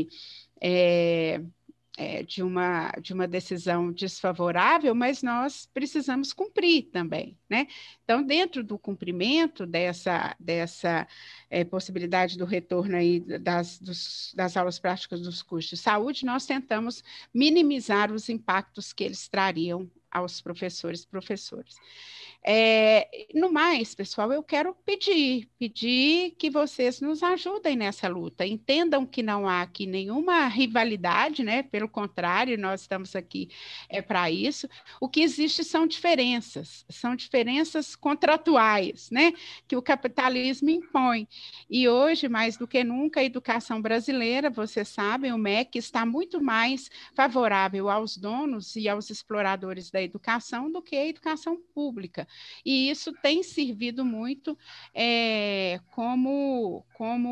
de uma decisão desfavorável, mas nós precisamos cumprir também, né? Então, dentro do cumprimento dessa possibilidade do retorno aí das aulas práticas dos cursos de saúde, nós tentamos minimizar os impactos que eles trariam aos professores e professoras. No mais, pessoal, eu quero pedir que vocês nos ajudem nessa luta, entendam que não há aqui nenhuma rivalidade, né? Pelo contrário, nós estamos aqui para isso. O que existe são diferenças contratuais, né? Que o capitalismo impõe. E hoje, mais do que nunca, a educação brasileira, vocês sabem, o MEC está muito mais favorável aos donos e aos exploradores da educação do que a educação pública. E isso tem servido muito como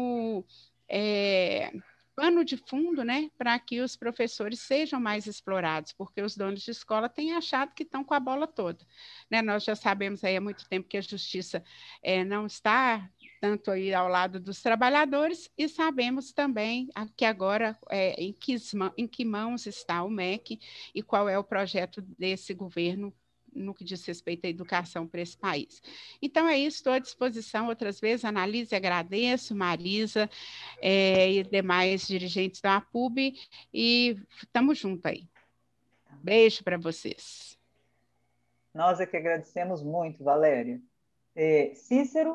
pano de fundo, né, para que os professores sejam mais explorados, porque os donos de escola têm achado que estão com a bola toda, né? Nós já sabemos aí há muito tempo que a justiça não está tanto aí ao lado dos trabalhadores, e sabemos também que agora em que mãos está o MEC e qual é o projeto desse governo no que diz respeito à educação para esse país. Então, é isso, estou à disposição outras vezes. Analise, agradeço, Marisa e demais dirigentes da APUB, e estamos juntos aí. Beijo para vocês. Nós é que agradecemos muito, Valéria. Cícero?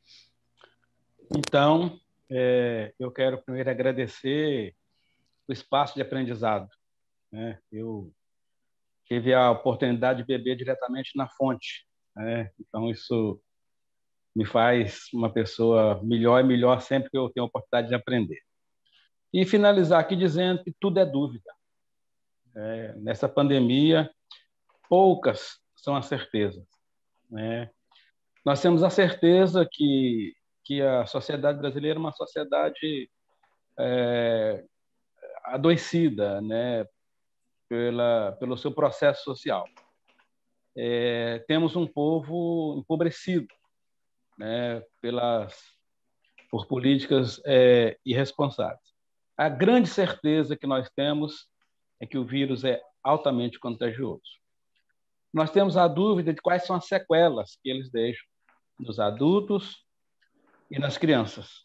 Então, eu quero primeiro agradecer o espaço de aprendizado, né? Eu tive a oportunidade de beber diretamente na fonte, né? Então, isso me faz uma pessoa melhor e melhor sempre que eu tenho a oportunidade de aprender. E finalizar aqui dizendo que tudo é dúvida. Nessa pandemia, poucas são as certezas, né? Nós temos a certeza que a sociedade brasileira é uma sociedade adoecida, né? Pelo seu processo social. Temos um povo empobrecido, né? Por políticas irresponsáveis. A grande certeza que nós temos é que o vírus é altamente contagioso. Nós temos a dúvida de quais são as sequelas que eles deixam nos adultos e nas crianças.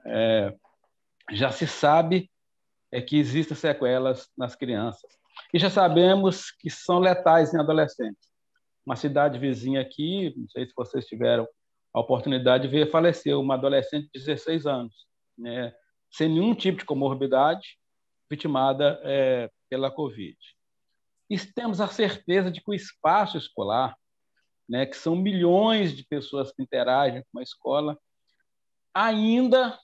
Já se sabe que existem sequelas nas crianças. E já sabemos que são letais em adolescentes. Uma cidade vizinha aqui, não sei se vocês tiveram a oportunidade de ver, faleceu uma adolescente de 16 anos, né, sem nenhum tipo de comorbidade, vitimada pela Covid. E temos a certeza de que o espaço escolar, né, que são milhões de pessoas que interagem com a escola, ainda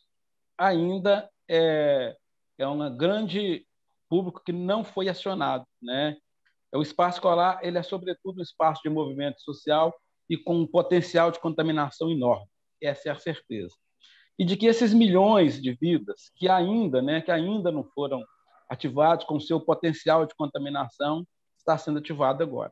é um grande público que não foi acionado, né? O espaço escolar, ele é sobretudo um espaço de movimento social e com um potencial de contaminação enorme. Essa é a certeza. E de que esses milhões de vidas que ainda não foram ativados com o seu potencial de contaminação, está sendo ativado agora.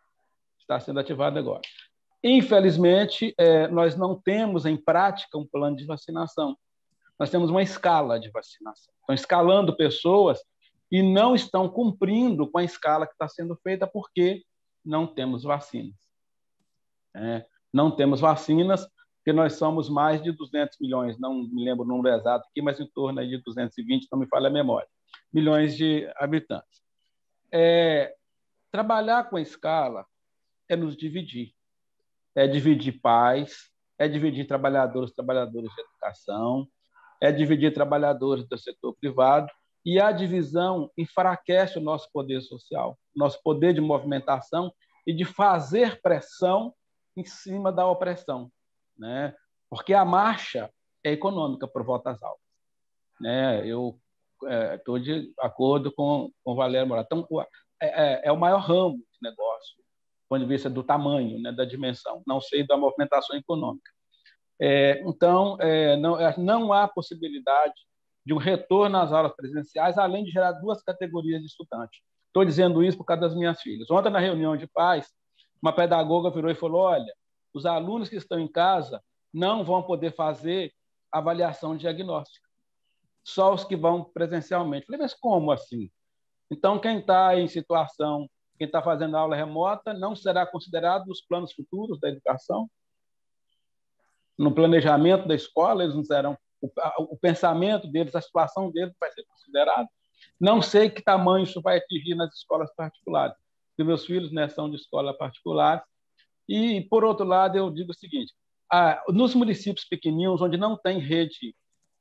Infelizmente, nós não temos em prática um plano de vacinação. Nós temos uma escala de vacinação. Estão escalando pessoas e não estão cumprindo com a escala que está sendo feita porque não temos vacinas. Não temos vacinas porque nós somos mais de 200 milhões, não me lembro o número exato aqui, mas em torno aí de 220, não me falha a memória, milhões de habitantes. Trabalhar com a escala é nos dividir. É dividir pais, é dividir trabalhadores de educação, é dividir trabalhadores do setor privado, e a divisão enfraquece o nosso poder social, nosso poder de movimentação e de fazer pressão em cima da opressão, né? Porque a marcha é econômica por volta às aulas, né? Eu estou de acordo com o Valério Moraes. Então, é o maior ramo de negócio, do ponto de vista do tamanho, né, da dimensão, não sei da movimentação econômica. Então, não há possibilidade de um retorno às aulas presenciais, além de gerar duas categorias de estudantes. Estou dizendo isso por causa das minhas filhas. Ontem, na reunião de pais, uma pedagoga virou e falou: olha, os alunos que estão em casa não vão poder fazer avaliação diagnóstica, só os que vão presencialmente. Falei, mas como assim? Então, quem está em situação, quem está fazendo aula remota, não será considerado nos planos futuros da educação? No planejamento da escola, eles não serão, o pensamento deles, a situação deles vai ser considerado. Não sei que tamanho isso vai atingir nas escolas particulares, porque meus filhos, né, são de escola particular. E, por outro lado, eu digo o seguinte: nos municípios pequeninos, onde não tem rede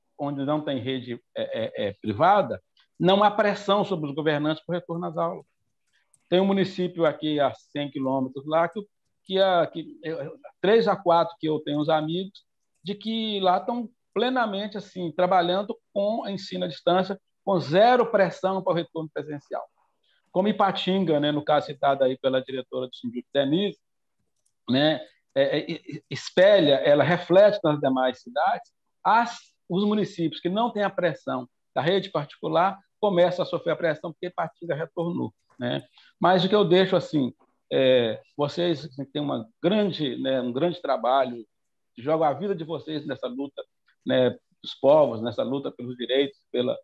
privada, não há pressão sobre os governantes por retorno às aulas. Tem um município aqui a 100 quilômetros lá, que 3 a 4 que eu tenho uns amigos, de que lá estão plenamente assim, trabalhando com a ensino à distância, com zero pressão para o retorno presencial. Como Ipatinga, né, no caso citado aí pela diretora do Sindicato, Denise, né, espelha, ela reflete nas demais cidades, os municípios que não têm a pressão da rede particular começam a sofrer a pressão porque Ipatinga retornou, né? Mas o que eu deixo assim, vocês têm um grande trabalho, jogam a vida de vocês nessa luta, né, dos povos, nessa luta pelos direitos,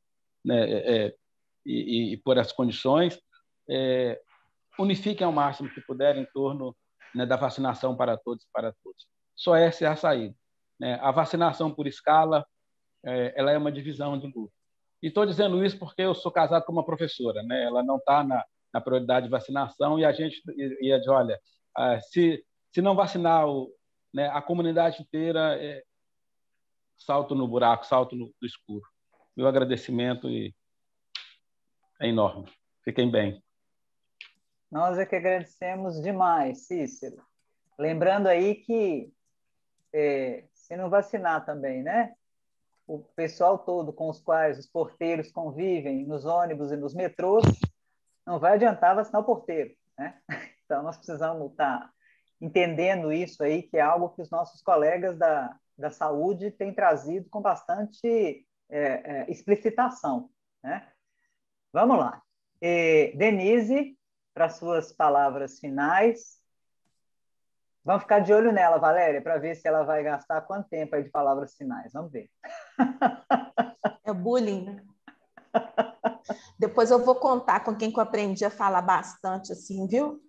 e por as condições. Unifiquem ao máximo que puderem em torno, né, da vacinação para todos e para todos. Só essa é a saída, né? A vacinação por escala, ela é uma divisão de luta. E estou dizendo isso porque eu sou casado com uma professora, né? Ela não está na prioridade de vacinação, e a gente ia dizer, olha, se não vacinar né, a comunidade inteira, salto no buraco, salto no escuro. Meu agradecimento é enorme. Fiquem bem. Nós é que agradecemos demais, Cícero. Lembrando aí que, se não vacinar também, né? O pessoal todo com os quais os porteiros convivem nos ônibus e nos metrôs, não vai adiantar vacinar o porteiro, né? Então, nós precisamos estar entendendo isso aí, que é algo que os nossos colegas da saúde têm trazido com bastante explicitação, né? Vamos lá. Denise, para suas palavras finais. Vamos ficar de olho nela, Valéria, para ver se ela vai gastar quanto tempo aí de palavras finais. Vamos ver. É bullying, né? Depois eu vou contar com quem que eu aprendi a falar bastante, assim, viu?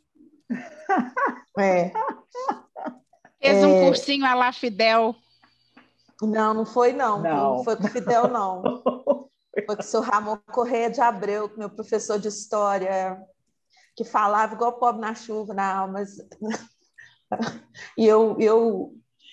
Fez um cursinho à la Fidel. Não foi, não. Não foi com o Fidel, não. Foi com o seu Ramon Correia de Abreu, meu professor de história, que falava igual pobre na chuva, na alma. E eu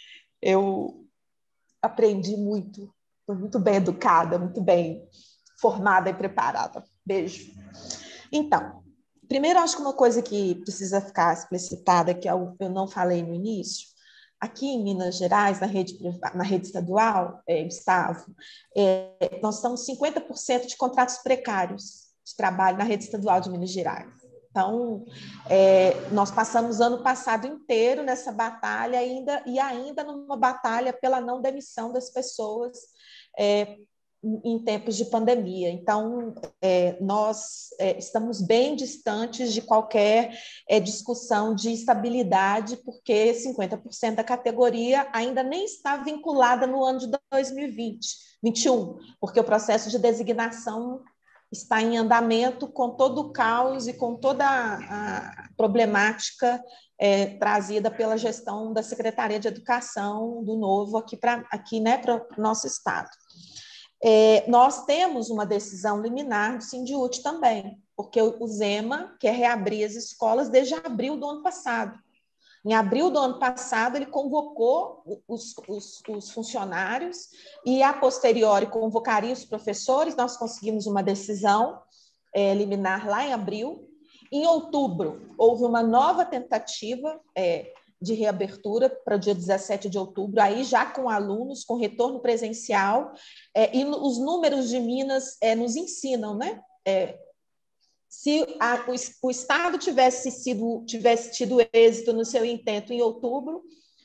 aprendi muito. Fui muito bem educada, muito bem formada e preparada. Beijo. Então, primeiro, acho que uma coisa que precisa ficar explicitada, que eu não falei no início, aqui em Minas Gerais, na rede estadual, Gustavo, nós estamos 50% de contratos precários de trabalho na rede estadual de Minas Gerais. Então, nós passamos o ano passado inteiro nessa batalha ainda numa batalha pela não demissão das pessoas em tempos de pandemia. Então, nós estamos bem distantes de qualquer discussão de estabilidade, porque 50% da categoria ainda nem está vinculada no ano de 2021, porque o processo de designação está em andamento, com todo o caos e com toda a problemática trazida pela gestão da Secretaria de Educação do Novo aqui para o nosso estado. Nós temos uma decisão liminar do Sindiúte também, porque o Zema quer reabrir as escolas desde abril do ano passado. Em abril do ano passado, ele convocou os funcionários e, a posteriori, convocaria os professores. Nós conseguimos uma decisão liminar lá em abril. Em outubro, houve uma nova tentativa de reabertura para o dia 17 de outubro, aí já com alunos, com retorno presencial, e os números de Minas nos ensinam, né? Se o Estado tivesse tido êxito no seu intento em outubro,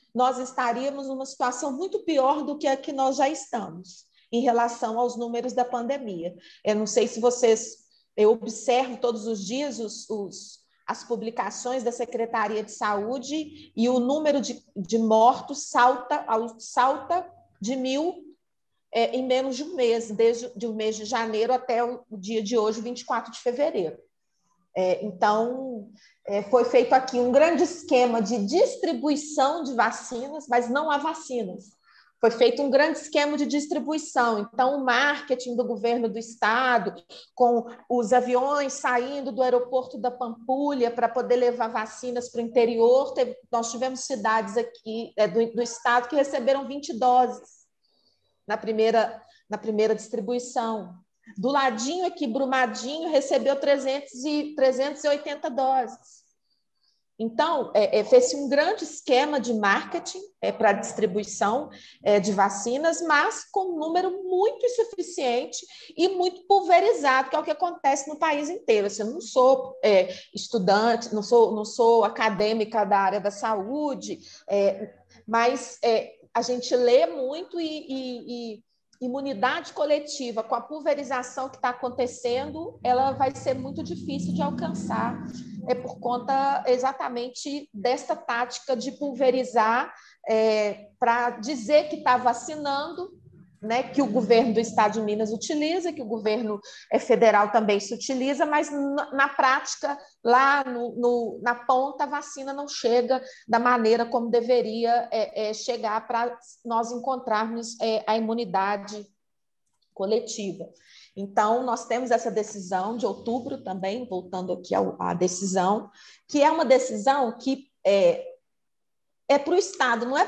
nós estaríamos numa situação muito pior do que a que nós já estamos, em relação aos números da pandemia. Eu não sei se vocês... Eu observo todos os dias as publicações da Secretaria de Saúde e o número de mortos salta de 1.000 em menos de um mês, desde o mês de janeiro até o dia de hoje, 24 de fevereiro. Então, foi feito aqui um grande esquema de distribuição de vacinas, mas não há vacinas. Foi feito um grande esquema de distribuição. Então, o marketing do governo do estado, com os aviões saindo do aeroporto da Pampulha para poder levar vacinas para o interior. Nós tivemos cidades aqui do estado que receberam 20 doses na primeira distribuição. Do ladinho aqui, Brumadinho, recebeu 380 doses. Então, fez-se um grande esquema de marketing para a distribuição de vacinas, mas com um número muito insuficiente e muito pulverizado, que é o que acontece no país inteiro. Assim, eu não sou estudante, não sou acadêmica da área da saúde, mas a gente lê muito e imunidade coletiva, com a pulverização que está acontecendo, ela vai ser muito difícil de alcançar, por conta exatamente desta tática de pulverizar para dizer que está vacinando, né, que o governo do estado de Minas utiliza, que o governo federal também se utiliza, mas na prática, lá na ponta, a vacina não chega da maneira como deveria chegar para nós encontrarmos a imunidade coletiva. Então, nós temos essa decisão de outubro também, voltando aqui à decisão, que é uma decisão que para o Estado, não é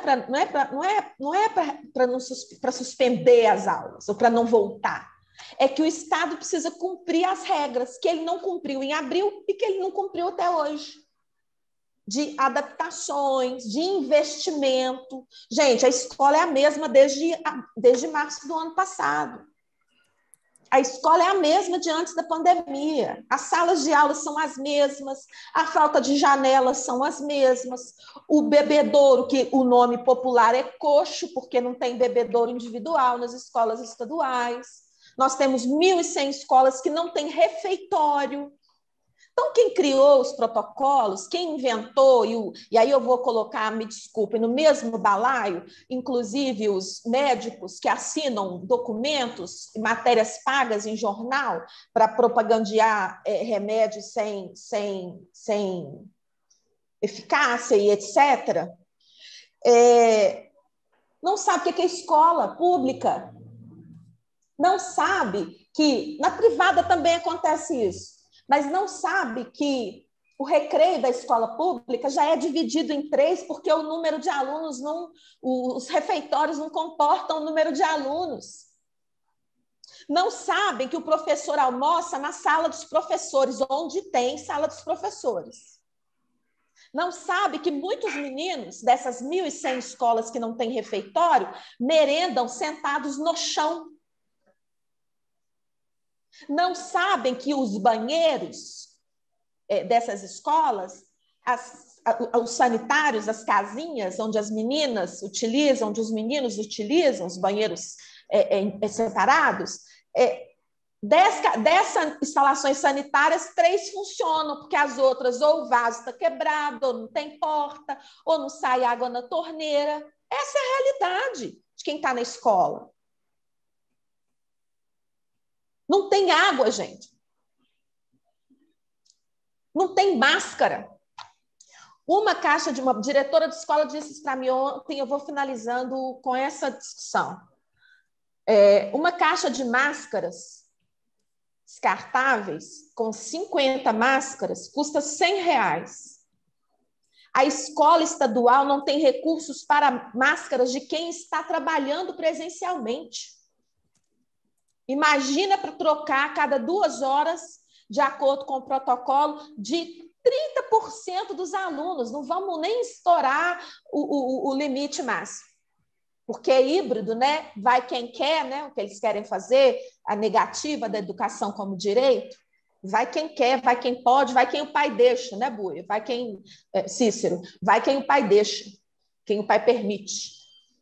para suspender as aulas ou para não voltar. É que o Estado precisa cumprir as regras que ele não cumpriu em abril e que ele não cumpriu até hoje. De adaptações, de investimento. Gente, a escola é a mesma desde março do ano passado. A escola é a mesma de antes da pandemia. As salas de aula são as mesmas, a falta de janelas são as mesmas, o bebedouro, que o nome popular é coxo, porque não tem bebedouro individual nas escolas estaduais. Nós temos 1.100 escolas que não têm refeitório. Então, quem criou os protocolos, quem inventou, e aí eu vou colocar, me desculpem, no mesmo balaio, inclusive os médicos que assinam documentos e matérias pagas em jornal para propagandear remédios sem eficácia e etc., não sabe o que é escola pública, não sabe que na privada também acontece isso, mas não sabe que o recreio da escola pública já é dividido em 3, porque o número de alunos, os refeitórios não comportam o número de alunos. Não sabem que o professor almoça na sala dos professores, onde tem sala dos professores. Não sabe que muitos meninos dessas 1.100 escolas que não têm refeitório merendam sentados no chão. Não sabem que os banheiros dessas escolas, os sanitários, as casinhas onde as meninas utilizam, onde os meninos utilizam, os banheiros separados, dessas instalações sanitárias, 3 funcionam, porque as outras ou o vaso está quebrado, ou não tem porta, ou não sai água na torneira. Essa é a realidade de quem está na escola. Não tem água, gente. Não tem máscara. Uma diretora de escola disse isso para mim ontem, eu vou finalizando com essa discussão. Uma caixa de máscaras descartáveis, com 50 máscaras, custa R$100. A escola estadual não tem recursos para máscaras de quem está trabalhando presencialmente. Imagina para trocar a cada 2 horas, de acordo com o protocolo, de 30% dos alunos. Não vamos nem estourar o limite máximo. Porque é híbrido, né? Vai quem quer, né? O que eles querem fazer, a negativa da educação como direito. Vai quem quer, vai quem pode, vai quem o pai deixa, né, Buia? Vai quem... Cícero, vai quem o pai deixa. quem o pai permite.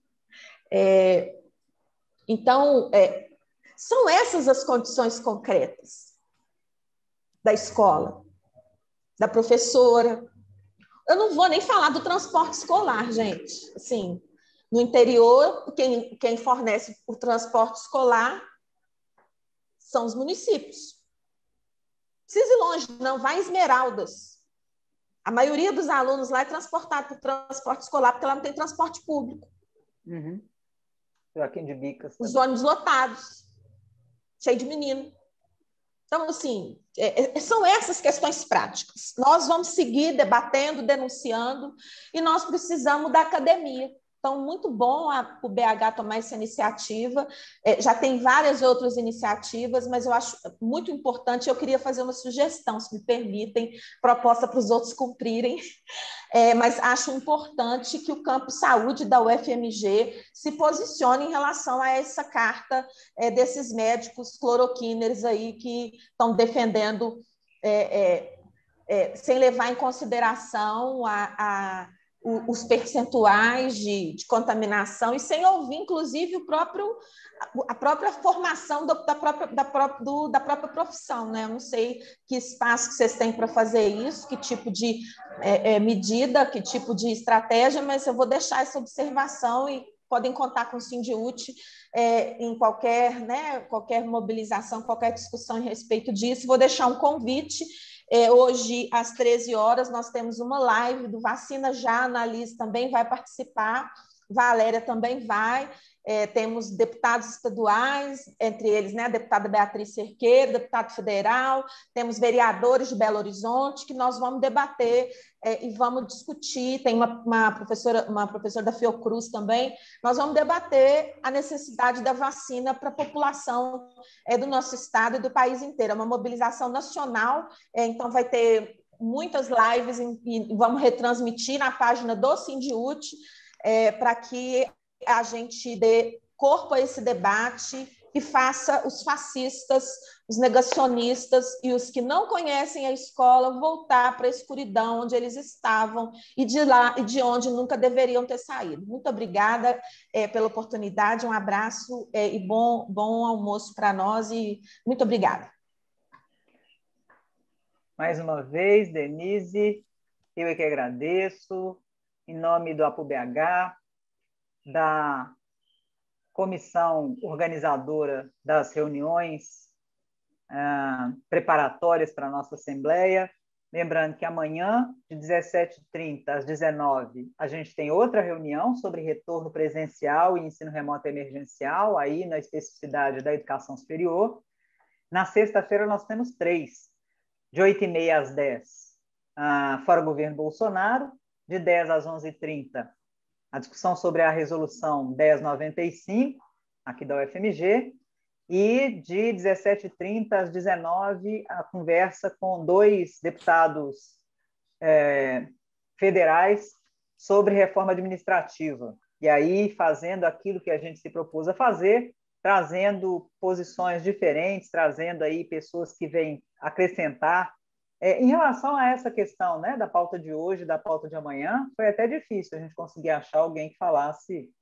Então, são essas as condições concretas da escola, da professora. Eu não vou nem falar do transporte escolar, gente. Assim, no interior, quem fornece o transporte escolar são os municípios. Precisa ir longe, não, vai em Esmeraldas. A maioria dos alunos lá é transportado por transporte escolar, porque lá não tem transporte público. Uhum. Joaquim de Bicas. Os ônibus lotados, cheio de menino. Então, assim, são essas questões práticas. Nós vamos seguir debatendo, denunciando, e nós precisamos da academia. Então, muito bom o BH tomar essa iniciativa. Já tem várias outras iniciativas, mas eu acho muito importante. Eu queria fazer uma sugestão, se me permitem, proposta para os outros cumprirem. Mas acho importante que o Campo Saúde da UFMG se posicione em relação a essa carta desses médicos cloroquiners aí que estão defendendo, sem levar em consideração os percentuais de contaminação e sem ouvir, inclusive, a própria formação da própria profissão, né? Eu não sei que espaço que vocês têm para fazer isso, que tipo de medida, que tipo de estratégia, mas eu vou deixar essa observação e podem contar com o Sindiúti em qualquer mobilização, qualquer discussão em respeito disso. Vou deixar um convite. Hoje, às 13 horas, nós temos uma live do Vacina Já, a Annalise também vai participar, Valéria também vai, temos deputados estaduais, entre eles, né, a deputada Beatriz Cerqueira, deputado federal, temos vereadores de Belo Horizonte, que nós vamos debater e vamos discutir, tem uma professora da Fiocruz também, nós vamos debater a necessidade da vacina para a população do nosso estado e do país inteiro, é uma mobilização nacional, então vai ter muitas lives e vamos retransmitir na página do Sindiúti, para que a gente dê corpo a esse debate e faça os fascistas, os negacionistas e os que não conhecem a escola voltar para a escuridão onde eles estavam e de lá e de onde nunca deveriam ter saído. Muito obrigada pela oportunidade, um abraço e bom almoço para nós e muito obrigada. Mais uma vez, Denise, eu é que agradeço, em nome do ApoBH, da comissão organizadora das reuniões preparatórias para a nossa Assembleia. Lembrando que amanhã, de 17h30 às 19h, a gente tem outra reunião sobre retorno presencial e ensino remoto emergencial, aí na especificidade da educação superior. Na sexta-feira, nós temos 3, de 8h30 às 10h, fora o governo Bolsonaro, de 10 às 11h30, a discussão sobre a resolução 1095, aqui da UFMG, e de 17h30 às 19h, a conversa com 2 deputados federais sobre reforma administrativa. E aí, fazendo aquilo que a gente se propôs a fazer, trazendo posições diferentes, trazendo aí pessoas que vêm acrescentar. Em relação a essa questão, né, da pauta de hoje, da pauta de amanhã, foi até difícil a gente conseguir achar alguém que falasse,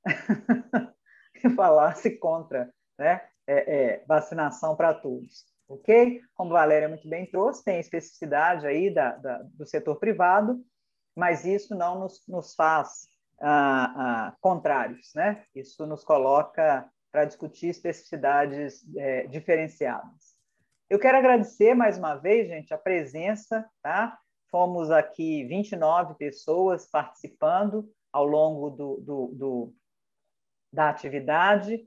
contra, né, vacinação para todos. Ok? Como a Valéria muito bem trouxe, tem especificidade aí do setor privado, mas isso não nos faz contrários, né? Isso nos coloca para discutir especificidades diferenciadas. Eu quero agradecer mais uma vez, gente, a presença, tá? Fomos aqui 29 pessoas participando ao longo da atividade.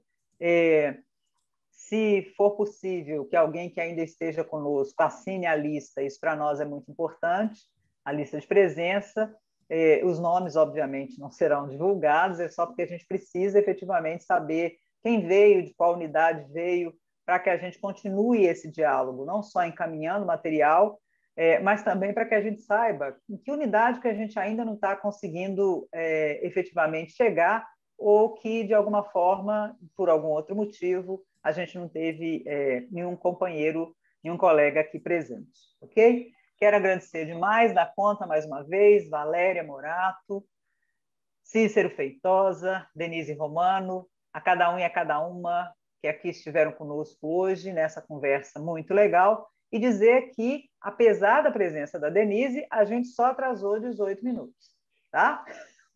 Se for possível que alguém que ainda esteja conosco assine a lista, isso para nós é muito importante, a lista de presença. Os nomes, obviamente, não serão divulgados, é só porque a gente precisa efetivamente saber quem veio, de qual unidade veio, para que a gente continue esse diálogo, não só encaminhando material, mas também para que a gente saiba em que unidade que a gente ainda não está conseguindo efetivamente chegar ou que, de alguma forma, por algum outro motivo, a gente não teve nenhum companheiro, nenhum colega aqui presente. Ok? Quero agradecer demais da conta, mais uma vez, Valéria Morato, Cícero Feitosa, Denise Romano, a cada um e a cada uma que aqui estiveram conosco hoje nessa conversa muito legal, e dizer que, apesar da presença da Denise, a gente só atrasou 18 minutos, tá?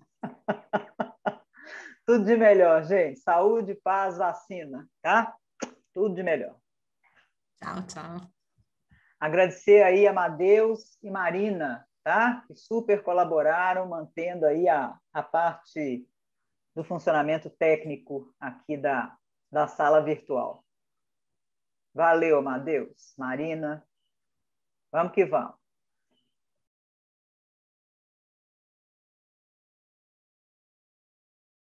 Tudo de melhor, gente. Saúde, paz, vacina, tá? Tudo de melhor. Tchau, tchau. Agradecer aí a Amadeus e Marina, tá? Que super colaboraram, mantendo aí a parte do funcionamento técnico aqui da sala virtual. Valeu, Amadeus, Marina. Vamos que vamos.